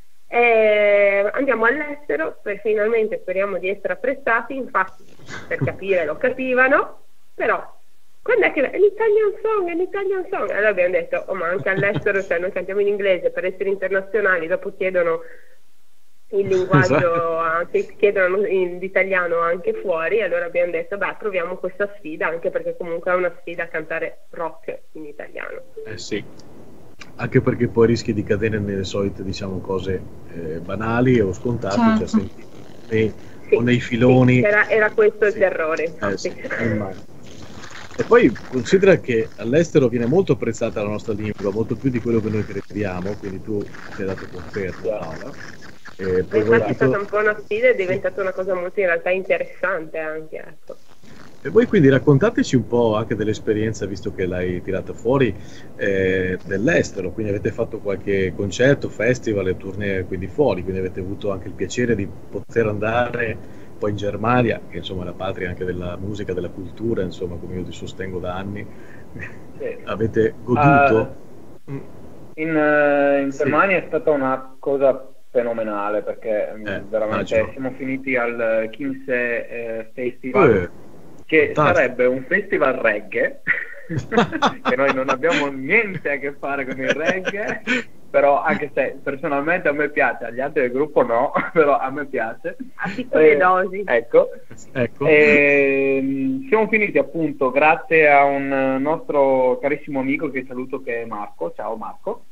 E andiamo all'estero, per finalmente speriamo di essere apprezzati, infatti per capire lo capivano, però quando è che è l'Italian song, è l'Italian song, allora abbiamo detto, oh, ma anche all'estero, cioè noi cantiamo in inglese per essere internazionali, dopo chiedono il linguaggio, Esatto. anche, chiedono in- l'italiano anche fuori, allora abbiamo detto, beh, proviamo questa sfida, anche perché comunque è una sfida cantare rock in italiano. Eh sì, anche perché poi rischi di cadere nelle solite, diciamo, cose eh, banali o scontate, Certo. cioè senti, nei- Sì, o nei filoni. sì, era, era questo il Sì. terrore, Eh infatti. sì, immagino. E poi considera che all'estero viene molto apprezzata la nostra lingua, molto più di quello che noi crediamo, quindi tu ti hai dato conferma, Paola. E poi voi Infatti è stata tutto- un po' una sfida, è diventata una cosa molto in realtà interessante anche, ecco. E voi quindi raccontateci un po' anche dell'esperienza, visto che l'hai tirata fuori, eh, dell'estero, quindi avete fatto qualche concerto, festival, tournée quindi fuori, quindi avete avuto anche il piacere di poter andare poi in Germania, che insomma è la patria anche della musica, della cultura, insomma, come io ti sostengo da anni. Sì. Avete goduto? In, eh, in Sì. Germania è stata una cosa fenomenale perché mm, Eh, veramente immagino. siamo finiti al Chiemsee eh, Festival, Eh, che fantastico. sarebbe un festival reggae, che noi non abbiamo niente a che fare con il reggae, però anche se personalmente a me piace, agli altri del gruppo no, però a me piace. A piccole Eh, dosi. Ecco. Ecco. E, siamo finiti appunto grazie a un nostro carissimo amico che saluto, che è Marco. Ciao Marco,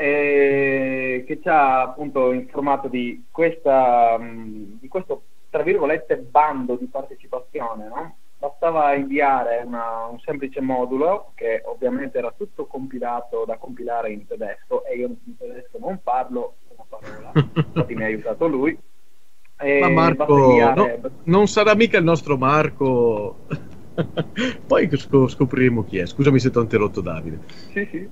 eh, che ci ha appunto informato di questa mh, di questo tra virgolette bando di partecipazione, no? Bastava inviare una- un semplice modulo che ovviamente era tutto compilato da compilare in tedesco, e io in tedesco non parlo una parola, infatti mi ha aiutato lui. E Ma basta Marco, inviare- no, non sarà mica il nostro Marco. Poi scop- scopriremo chi è. Scusami se ti ho interrotto, Davide. Sì, sì.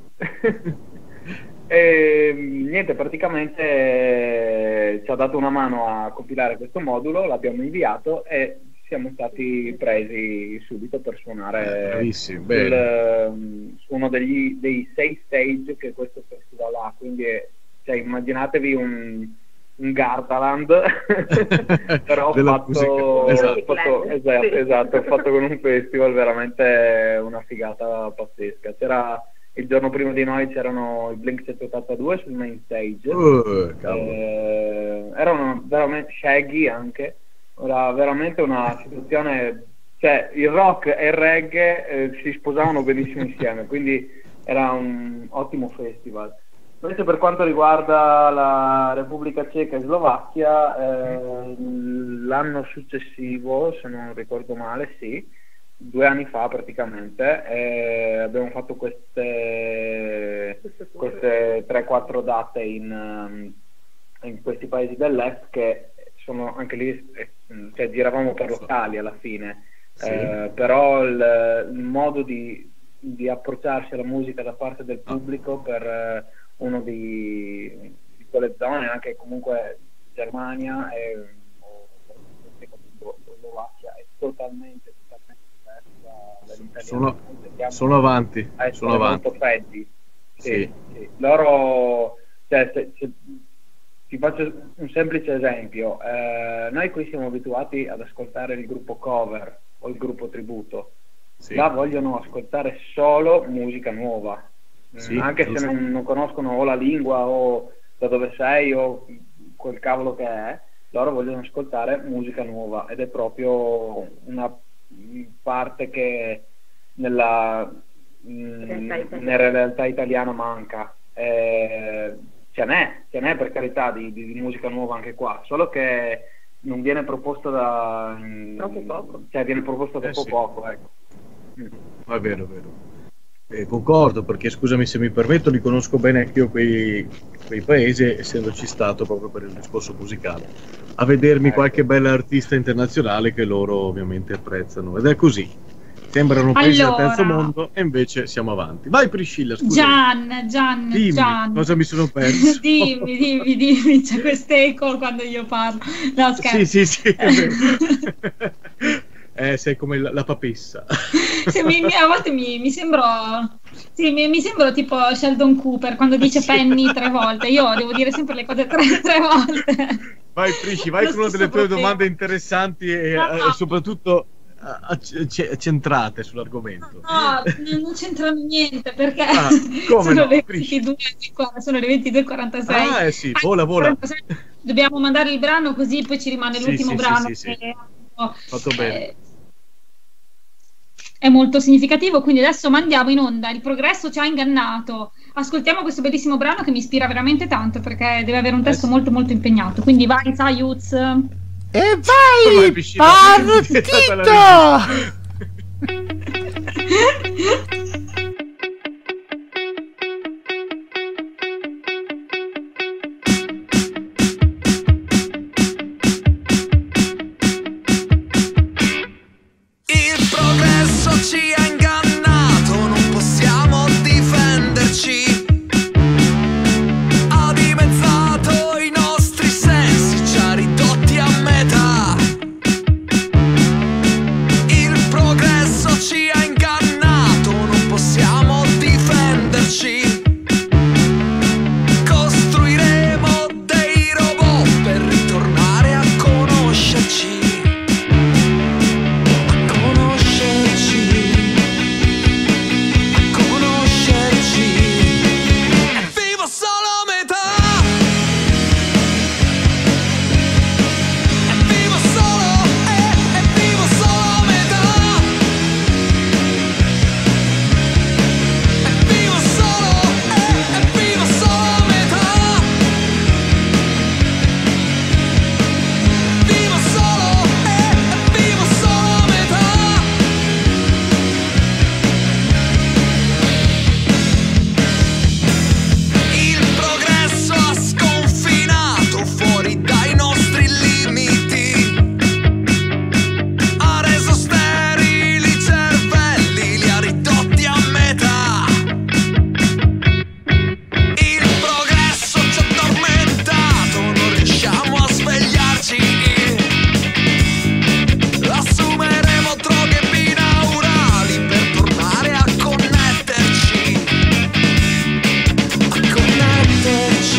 E, niente, praticamente eh, ci ha dato una mano a compilare questo modulo, l'abbiamo inviato e siamo stati presi subito per Eh, suonare bravissimi, sul, bene. ehm, su uno degli, dei sei stage che questo festival ha, quindi è- cioè, immaginatevi un, un Gardaland però Della fatto, musica, esatto. fatto, esatto, Sì. esatto, fatto con un festival, veramente una figata pazzesca. C'era il giorno prima di noi, c'erano i Blink centottantadue sul main stage. Uh, cavolo. Eh, erano veramente Shaggy anche, era veramente una situazione, cioè il rock e il reggae eh, si sposavano benissimo insieme, quindi era un ottimo festival. Invece per quanto riguarda la Repubblica Ceca e Slovacchia, eh, l'anno successivo, se non ricordo male, sì, due anni fa praticamente, eh, abbiamo fatto queste, queste tre quattro date in, um, in questi paesi dell'est, che sono anche lì, eh, cioè giravamo per locali alla fine, Sì. eh, però il, il modo di, di approcciarsi alla musica da parte del pubblico per eh, uno di, di quelle zone, anche comunque Germania e, o, o Slovacchia è totalmente, totalmente diversa dall'italiano. Sono, sono avanti, sono avanti. Molto freddi. Sì, Sì. sì. Loro, cioè, se, se, ti faccio un semplice esempio. Eh, noi qui siamo abituati ad ascoltare il gruppo cover o il gruppo tributo. Sì. Là vogliono ascoltare solo musica nuova. Sì, Anche se giusto. non, non conoscono o la lingua o da dove sei o quel cavolo che è, loro vogliono ascoltare musica nuova, ed è proprio una parte che nella, mh, nella realtà italiana manca. Eh, ce n'è, ce n'è per carità di, di, di musica nuova anche qua, solo che non viene proposta da Troppo poco. cioè viene proposta Eh, troppo sì. poco, ecco. Mm. È vero, è vero. Eh, concordo, perché scusami se mi permetto, li conosco bene anch'io quei, quei paesi, essendoci stato proprio per il discorso musicale, a vedermi Ecco. qualche bella artista internazionale che loro ovviamente apprezzano, ed è così. Sembrano paesi Allora. del terzo mondo e invece siamo avanti. Vai Priscilla, scusa. Gian, Gian, Dimmi, Gian. cosa mi sono perso? dimmi, dimmi, dimmi, c'è quest'eco quando io parlo. No, scherzo. Sì, sì, sì, è vero. Eh, sei come la, la papessa. Sì, mi- mi- a volte mi, mi sembro sì, mi, mi sembro tipo Sheldon Cooper quando dice Penny tre volte. Io devo dire sempre le cose tre, tre volte. Vai Prisci, vai Lo con una stesso delle tue problema. domande interessanti e, No, no. e soprattutto a- c- centrate sull'argomento. No, n- non c'entrano niente perché Ah, come sono, no? le Prisci. ventidue, sono le ventidue e quarantasei. Ah, eh sì, Anche vola, vola. quarantasei. Dobbiamo mandare il brano così poi ci rimane Sì, l'ultimo sì, sì, brano sì, sì. che Fatto bene. eh, è molto significativo, quindi adesso mandiamo in onda Il progresso ci ha ingannato. Ascoltiamo questo bellissimo brano che mi ispira veramente tanto perché deve avere un testo Eh sì. molto molto impegnato. Quindi vai Sayuz. E Vai, vai, Priscilla, partito! Il progresso ci ha ingannato, non possiamo difenderci. Ha dimezzato i nostri sensi, ci ha ridotti a metà. Il progresso ci ha ingannato, non possiamo difenderci. Costruiremo dei robot per ritornare a conoscerci. Conoscerci, conoscerci. E vivo solo a metà. E vivo solo, e, e vivo solo a metà. E vivo solo, e, e vivo solo a metà. Vivo solo, e, e vivo solo a metà. Il progresso ha sconfinato fuori dai nostri limiti, ha reso sterili i cervelli, li ha ridotti a metà. Il progresso ci ha addormentato, non riusciamo a svegliarci. Assumeremo droghe binaurali per tornare a connetterci. A connetterci,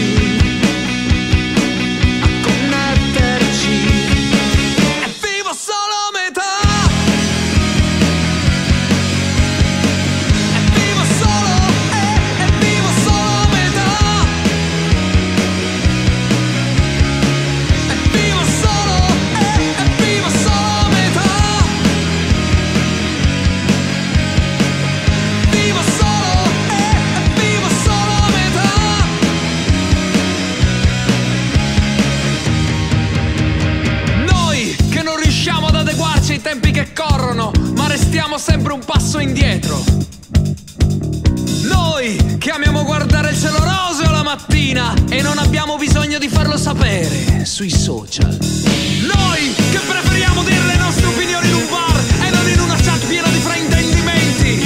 a connetterci. E vivo solo a metà. E vivo solo, e, e vivo solo a metà. E vivo solo, e, e vivo solo a metà. Vivo solo, e, e vivo solo a metà. Noi che non riusciamo ad adeguarci ai tempi che corrono, ma restiamo sempre un passo indietro. Noi che amiamo guardare il cielo roseo la mattina e non abbiamo bisogno di farlo sapere sui social. Noi che preferiamo dire le nostre opinioni in un bar e non in una chat piena di fraintendimenti.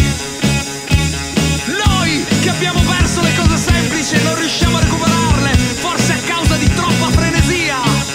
Noi che abbiamo perso le cose semplici e non riusciamo a recuperarle, forse a causa di troppa frenesia.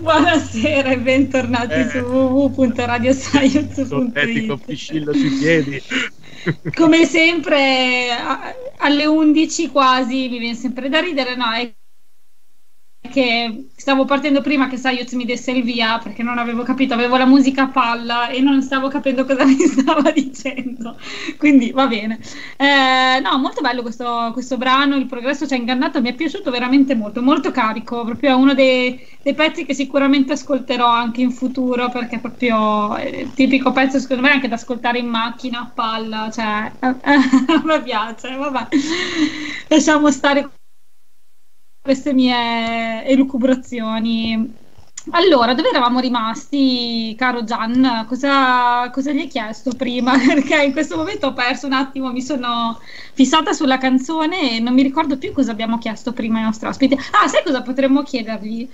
Buonasera e bentornati Eh. su w w w punto radio science punto Sottetico it. piscilla sui piedi. Come sempre a- alle undici quasi mi viene sempre da ridere, no, è che stavo partendo prima che Sayuz mi desse il via perché non avevo capito, avevo la musica a palla e non stavo capendo cosa mi stava dicendo, quindi va bene. Eh, no, molto bello questo, questo brano, Il progresso ci ha ingannato, mi è piaciuto veramente molto, molto carico, proprio è uno dei, dei pezzi che sicuramente ascolterò anche in futuro perché è proprio il tipico pezzo secondo me anche da ascoltare in macchina a palla, cioè eh, eh, a me piace, vabbè, lasciamo stare queste mie elucubrazioni. Allora, dove eravamo rimasti, caro Gian? Cosa, cosa gli hai chiesto prima? Perché in questo momento ho perso un attimo, mi sono fissata sulla canzone e non mi ricordo più cosa abbiamo chiesto prima ai nostri ospiti. Ah, sai cosa potremmo chiedergli?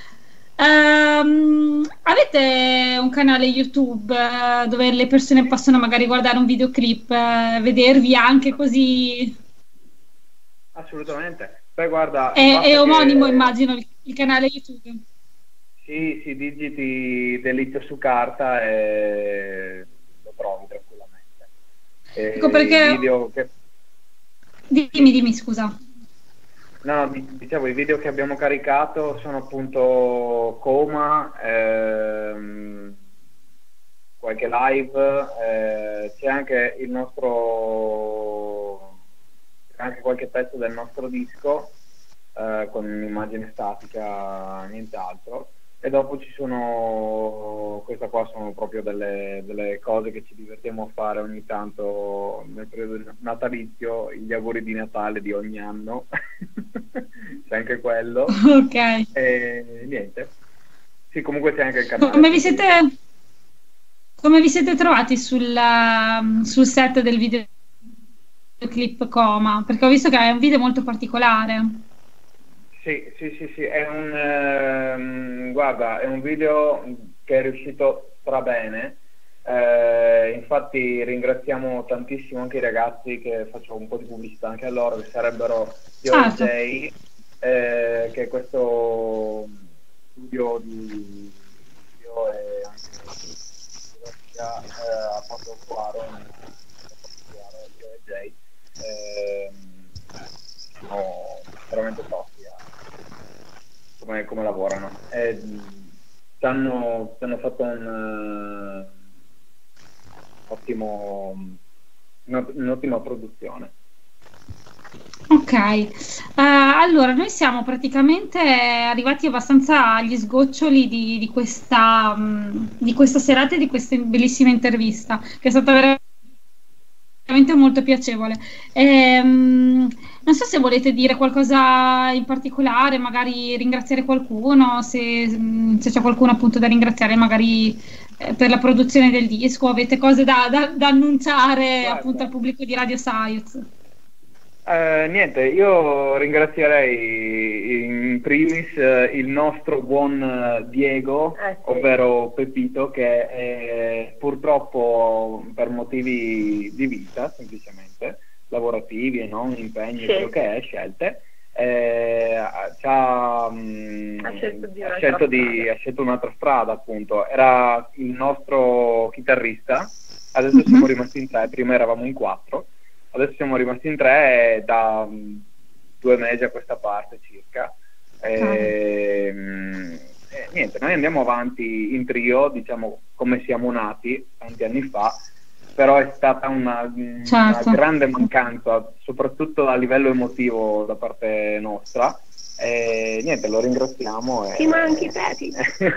Ehm, avete un canale YouTube eh, dove le persone possono magari guardare un videoclip, eh, vedervi anche così? Assolutamente. Poi guarda, È, basta è omonimo, che- immagino, il, il canale YouTube. Sì, sì, digiti Delitto su carta e lo trovi tranquillamente. E Ecco perché- i video che... Dimmi, dimmi, scusa. No, no, di- dicevo, i video che abbiamo caricato sono appunto Coma, ehm, qualche live, eh, c'è anche il nostro, c'è anche qualche pezzo del nostro disco eh, con un'immagine statica, nient'altro. E dopo ci sono, questa qua sono proprio delle, delle cose che ci divertiamo a fare ogni tanto nel periodo natalizio, gli auguri di Natale di ogni anno, c'è anche quello, Ok. e niente. Sì, comunque c'è anche il canale. Come vi siete, come vi siete trovati sulla- sul set del videoclip Coma? Perché ho visto che è un video molto particolare. Sì, sì, sì, sì, è un, ehm, guarda, è un video che è riuscito strabene, eh, infatti ringraziamo tantissimo anche i ragazzi, che faccio un po' di pubblicità anche a loro, che sarebbero Io e Certo. Jay, eh, che è questo studio di video e anche di fotografia eh, a Porto Cuaro, in Io e Jay, ehm, sono veramente tosti come, come lavorano. E, ci hanno, ci hanno fatto un uh, ottimo un'ot- un'ottima produzione. Ok, Eh, allora noi siamo praticamente arrivati abbastanza agli sgoccioli di, di questa, mh, di questa serata e di questa bellissima intervista, che è stata veramente veramente molto piacevole. Ehm, non so se volete dire qualcosa in particolare, magari ringraziare qualcuno, se, se c'è qualcuno appunto da ringraziare magari eh, per la produzione del disco, avete cose da, da- da annunciare Guarda. appunto al pubblico di Radio Science. Eh, niente, io ringrazierei in primis eh, il nostro buon eh, Diego, Eh, sì. ovvero Pepito, che eh, purtroppo per motivi di vita, semplicemente, lavorativi e non impegni, Sì. quello che è, scelte, eh, ci ha, mm, Ha scelto di ha un'altra scelto di- strada. ha scelto un'altra strada, appunto. Era il nostro chitarrista, adesso siamo Mhm. rimasti in tre, prima eravamo in quattro. Adesso siamo rimasti in tre da mm, due mesi a questa parte circa. E, mm, e niente, noi andiamo avanti in trio, diciamo come siamo nati tanti anni fa, però è stata una, una Certo. grande mancanza, soprattutto a livello emotivo da parte nostra. E niente, lo ringraziamo. E... Ti manchi, Peti.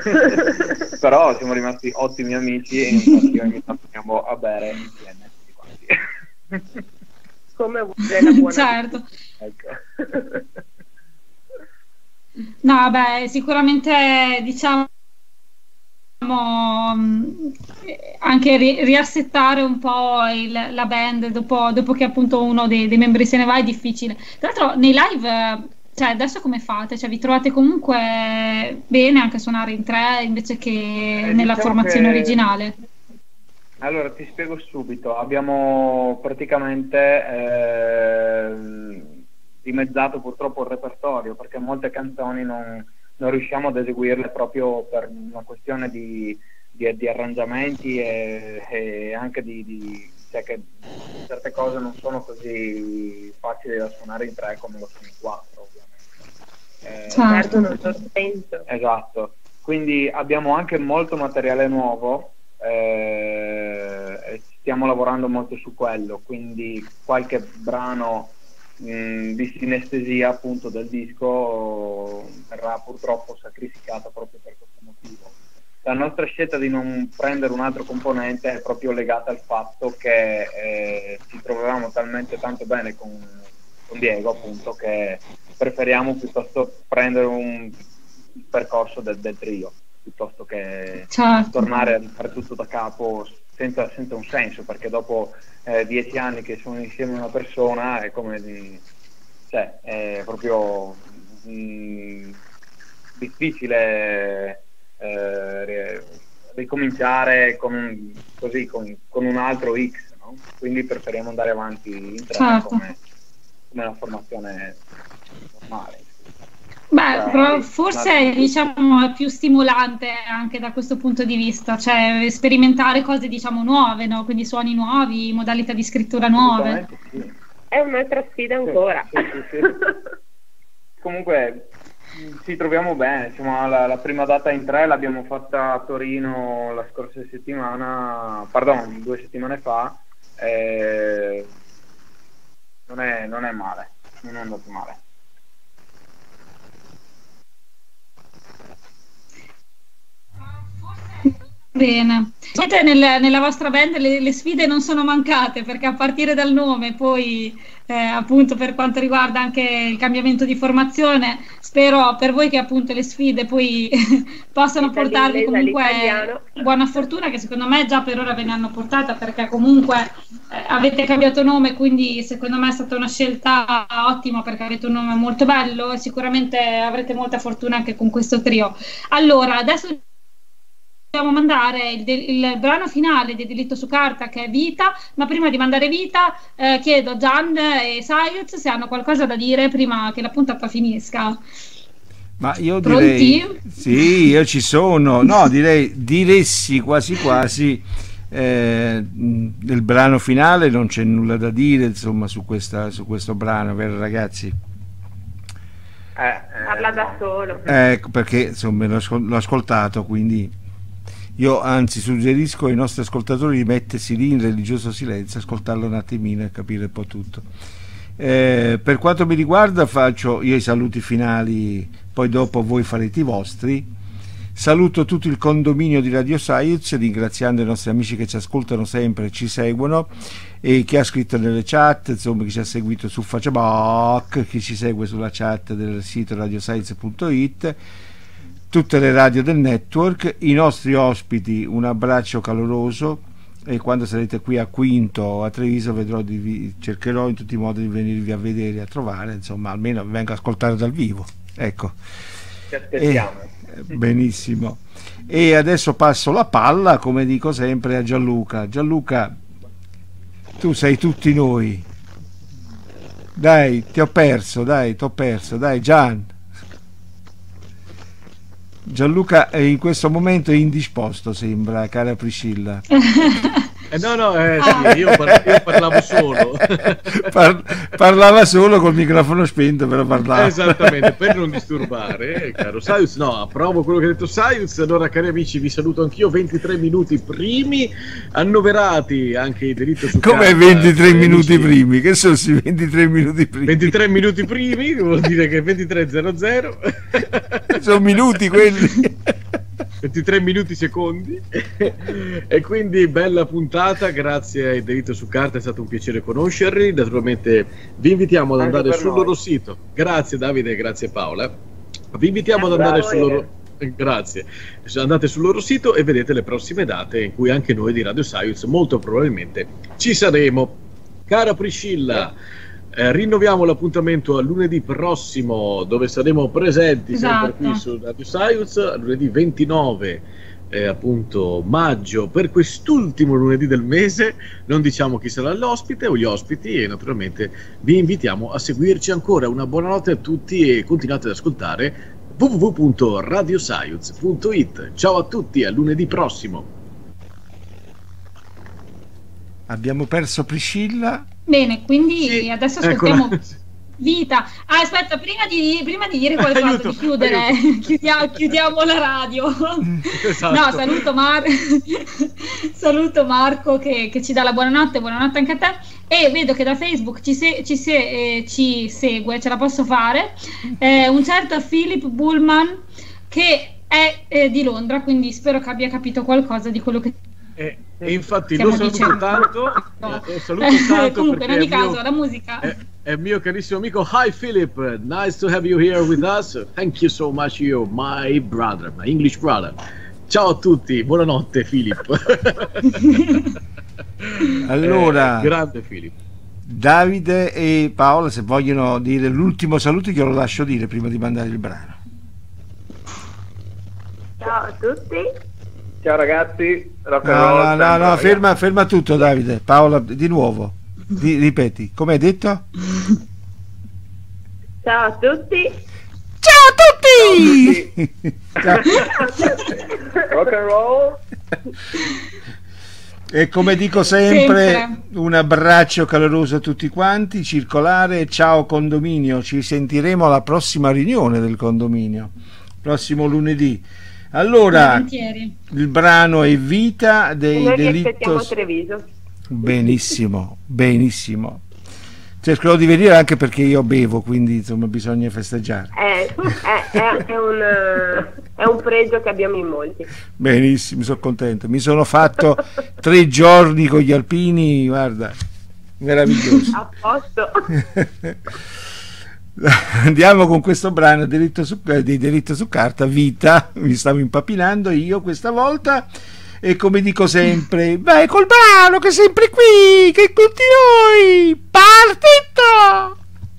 Però siamo rimasti ottimi amici e infatti ogni tanto andiamo a bere insieme tutti quanti. Come vuole la buona Certo. Ecco. No, beh, sicuramente diciamo mh, eh, anche ri- riassettare un po' il- la band dopo, dopo che appunto uno dei, dei membri se ne va è difficile. Tra l'altro nei live, eh, cioè adesso come fate? Cioè vi trovate comunque bene anche a suonare in tre invece che Eh, nella diciamo formazione che- originale? Allora, ti spiego subito. Abbiamo praticamente ehm, dimezzato purtroppo il repertorio, perché molte canzoni non, non riusciamo ad eseguirle proprio per una questione di, di, di arrangiamenti e, e anche di, di cioè che certe cose non sono così facili da suonare in tre come lo sono in quattro, ovviamente. Eh, certo, non so senso. Esatto, quindi abbiamo anche molto materiale nuovo, eh, e stiamo lavorando molto su quello, quindi qualche brano mh, di sinestesia appunto del disco verrà purtroppo sacrificato proprio per questo motivo. La nostra scelta di non prendere un altro componente è proprio legata al fatto che eh, ci trovavamo talmente tanto bene con, con Diego, appunto, che preferiamo piuttosto prendere un percorso del, del trio, piuttosto che certo. tornare a fare tutto da capo senza, senza un senso, perché dopo eh, dieci anni che sono insieme a una persona è come di, cioè, è proprio mh, difficile Eh, ricominciare con un, così con, con un altro X, no? Quindi preferiamo andare avanti in tre, certo. come, come una formazione normale. Beh, però Sì, forse ma- diciamo è più stimolante anche da questo punto di vista, cioè sperimentare cose diciamo nuove, no? Quindi suoni nuovi, modalità di scrittura nuove. Assolutamente sì. È un'altra sfida ancora. Sì, sì, sì. Comunque ci troviamo bene, insomma, la, la prima data in tre l'abbiamo fatta a Torino la scorsa settimana, pardon, due settimane fa, e non è, non è male, non è andato male. Bene. Siete nel- nella vostra band le, le sfide non sono mancate perché a partire dal nome, poi eh, appunto per quanto riguarda anche il cambiamento di formazione, spero per voi che appunto le sfide poi possano Dall'inglese portarvi comunque all'italiano. buona fortuna, che secondo me già per ora ve ne hanno portata perché comunque eh, avete cambiato nome, quindi secondo me è stata una scelta ottima perché avete un nome molto bello e sicuramente avrete molta fortuna anche con questo trio. Allora, adesso dobbiamo mandare il, de- il brano finale di Delitto su carta, che è Vita, ma prima di mandare Vita eh, chiedo a Gian e Sayuz se hanno qualcosa da dire prima che la puntata finisca. Ma io Pronti? direi sì, io ci sono. No, direi diressi quasi quasi eh, del brano finale non c'è nulla da dire, insomma, su questa su questo brano, vero ragazzi? Eh, eh, Parla da no. solo. Ecco, perché insomma l'ho, ascol- l'ho ascoltato, quindi io anzi suggerisco ai nostri ascoltatori di mettersi lì in religioso silenzio, ascoltarlo un attimino e capire un po' tutto. Eh, per quanto mi riguarda faccio io i saluti finali, poi dopo voi farete i vostri. Saluto tutto il condominio di Radio Sayuz, ringraziando i nostri amici che ci ascoltano sempre e ci seguono, e chi ha scritto nelle chat, insomma, chi ci ha seguito su Facebook, chi ci segue sulla chat del sito radio sayuz punto it, tutte le radio del network, i nostri ospiti, un abbraccio caloroso, e quando sarete qui a Quinto o a Treviso vedrò di vi, cercherò in tutti i modi di venirvi a vedere, a trovare, insomma, almeno vengo a ascoltare dal vivo, ecco. Ci aspettiamo. Eh, benissimo. E adesso passo la palla, come dico sempre, a Gianluca. Gianluca, tu sei tutti noi. Dai, ti ho perso, dai, ti ho perso, dai Gian. Gianluca è in questo momento è indisposto, sembra, cara Priscilla. Eh, no, no, eh, sì, io, par- io parlavo solo. Par- parlava solo col microfono spento, però parlava. Esattamente, per non disturbare, eh, caro Sayuz. No, approvo quello che ha detto Sayuz. Allora, cari amici, vi saluto anch'io. ventitré minuti primi, annoverati anche i Delitto su Come carta, ventitré eh, minuti amici. primi? Che sono questi ventitré minuti primi? ventitré minuti primi vuol dire che ventitré zero zero Sono minuti quelli. ventitré minuti secondi. E quindi bella puntata, grazie ai Delitto su carta, è stato un piacere conoscerli. Naturalmente vi invitiamo ad Anche andare per sul noi. loro sito. Grazie Davide, grazie Paola. Vi invitiamo ad Grazie andare a sul voi. loro grazie. Andate sul loro sito e vedete le prossime date in cui anche noi di Radio Sayuz molto probabilmente ci saremo. Cara Priscilla, eh, rinnoviamo l'appuntamento a lunedì prossimo, dove saremo presenti sempre Esatto. qui su Radio Sayuz, lunedì ventinove eh, appunto maggio, per quest'ultimo lunedì del mese. Non diciamo chi sarà l'ospite o gli ospiti, e naturalmente vi invitiamo a seguirci ancora. Una buonanotte a tutti e continuate ad ascoltare w w w punto radio sayuz punto it. Ciao a tutti, a lunedì prossimo. Abbiamo perso Priscilla. Bene, quindi Sì, adesso ascoltiamo eccola. Vita. Ah, aspetta, prima di, prima di dire qualcosa, Aiuto, di chiudere, chiudiamo, chiudiamo la radio. Esatto. No, saluto, Mar- saluto Marco che, che ci dà la buonanotte, buonanotte anche a te. E vedo che da Facebook ci, se- ci, se- eh, ci segue, ce la posso fare, eh, un certo Philip Bullman che è eh, di Londra, quindi spero che abbia capito qualcosa di quello che E, e infatti stiamo lo saluto dicendo. tanto, No. eh, lo saluto tanto Comunque, in perché ogni è caso, mio- la musica. È, è mio carissimo amico. Hi Philip, nice to have you here with us. Thank you so much, you, my brother, my English brother. Ciao a tutti, buonanotte Philip. Allora, Eh, grande Philip. Davide e Paola, se vogliono dire l'ultimo saluto, glielo lascio dire prima di mandare il brano. Ciao a tutti. Ciao ragazzi, rock and No, roll no, no, sempre, no, ragazzi. ferma, ferma tutto, Davide. Paola, di nuovo. Di- ripeti, come hai detto? Ciao a tutti. Ciao a tutti! Ciao. Rock and roll. E come dico sempre, Sempre. un abbraccio caloroso a tutti quanti, circolare, ciao condominio, ci sentiremo alla prossima riunione del condominio, prossimo lunedì. Allora, Volentieri. il brano è Vita dei Noi vi aspettiamo a Delitos. Treviso. Benissimo, benissimo. Cercherò di venire anche perché io bevo, quindi insomma bisogna festeggiare. È, è- è- è un, eh, è un pregio che abbiamo in molti. Benissimo, sono contento. Mi sono fatto tre giorni con gli alpini, guarda, meraviglioso. A posto. Andiamo con questo brano delitto su, eh, di Delitto su carta, Vita. Mi stavo impapinando io questa volta. E come dico sempre, vai col brano che è sempre qui, che è con noi. Partito!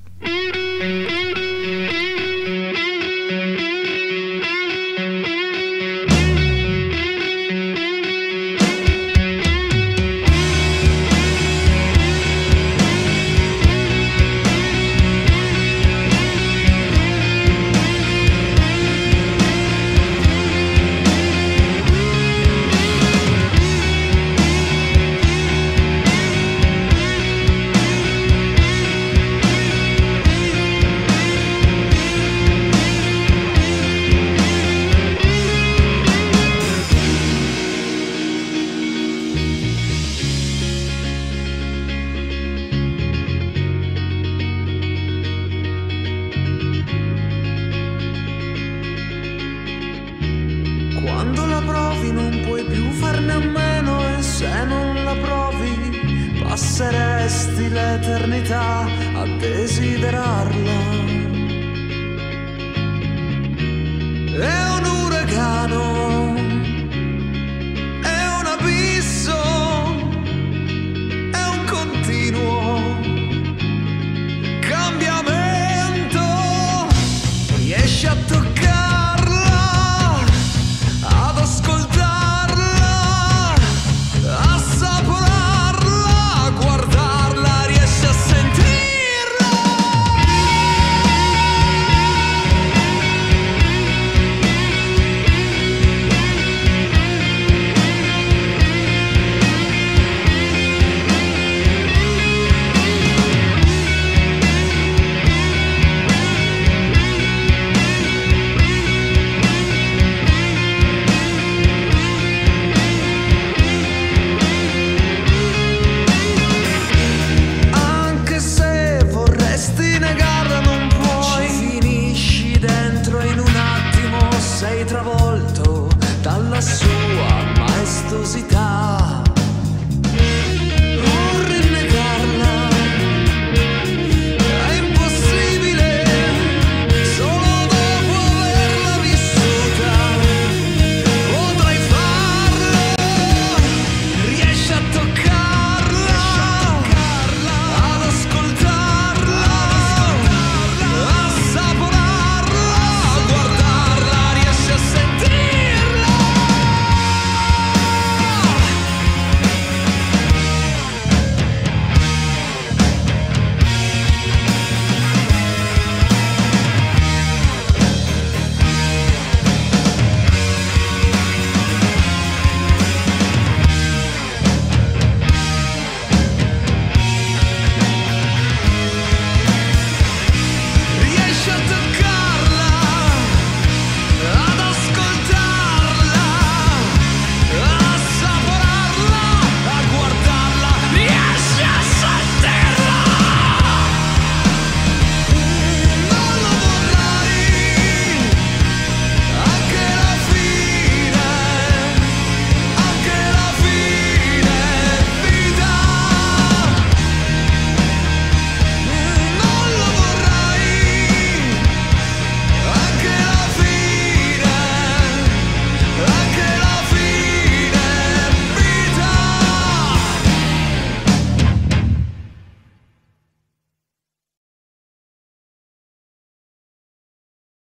Quando la provi non puoi più farne a meno, e se non la provi passeresti l'eternità a desiderarla.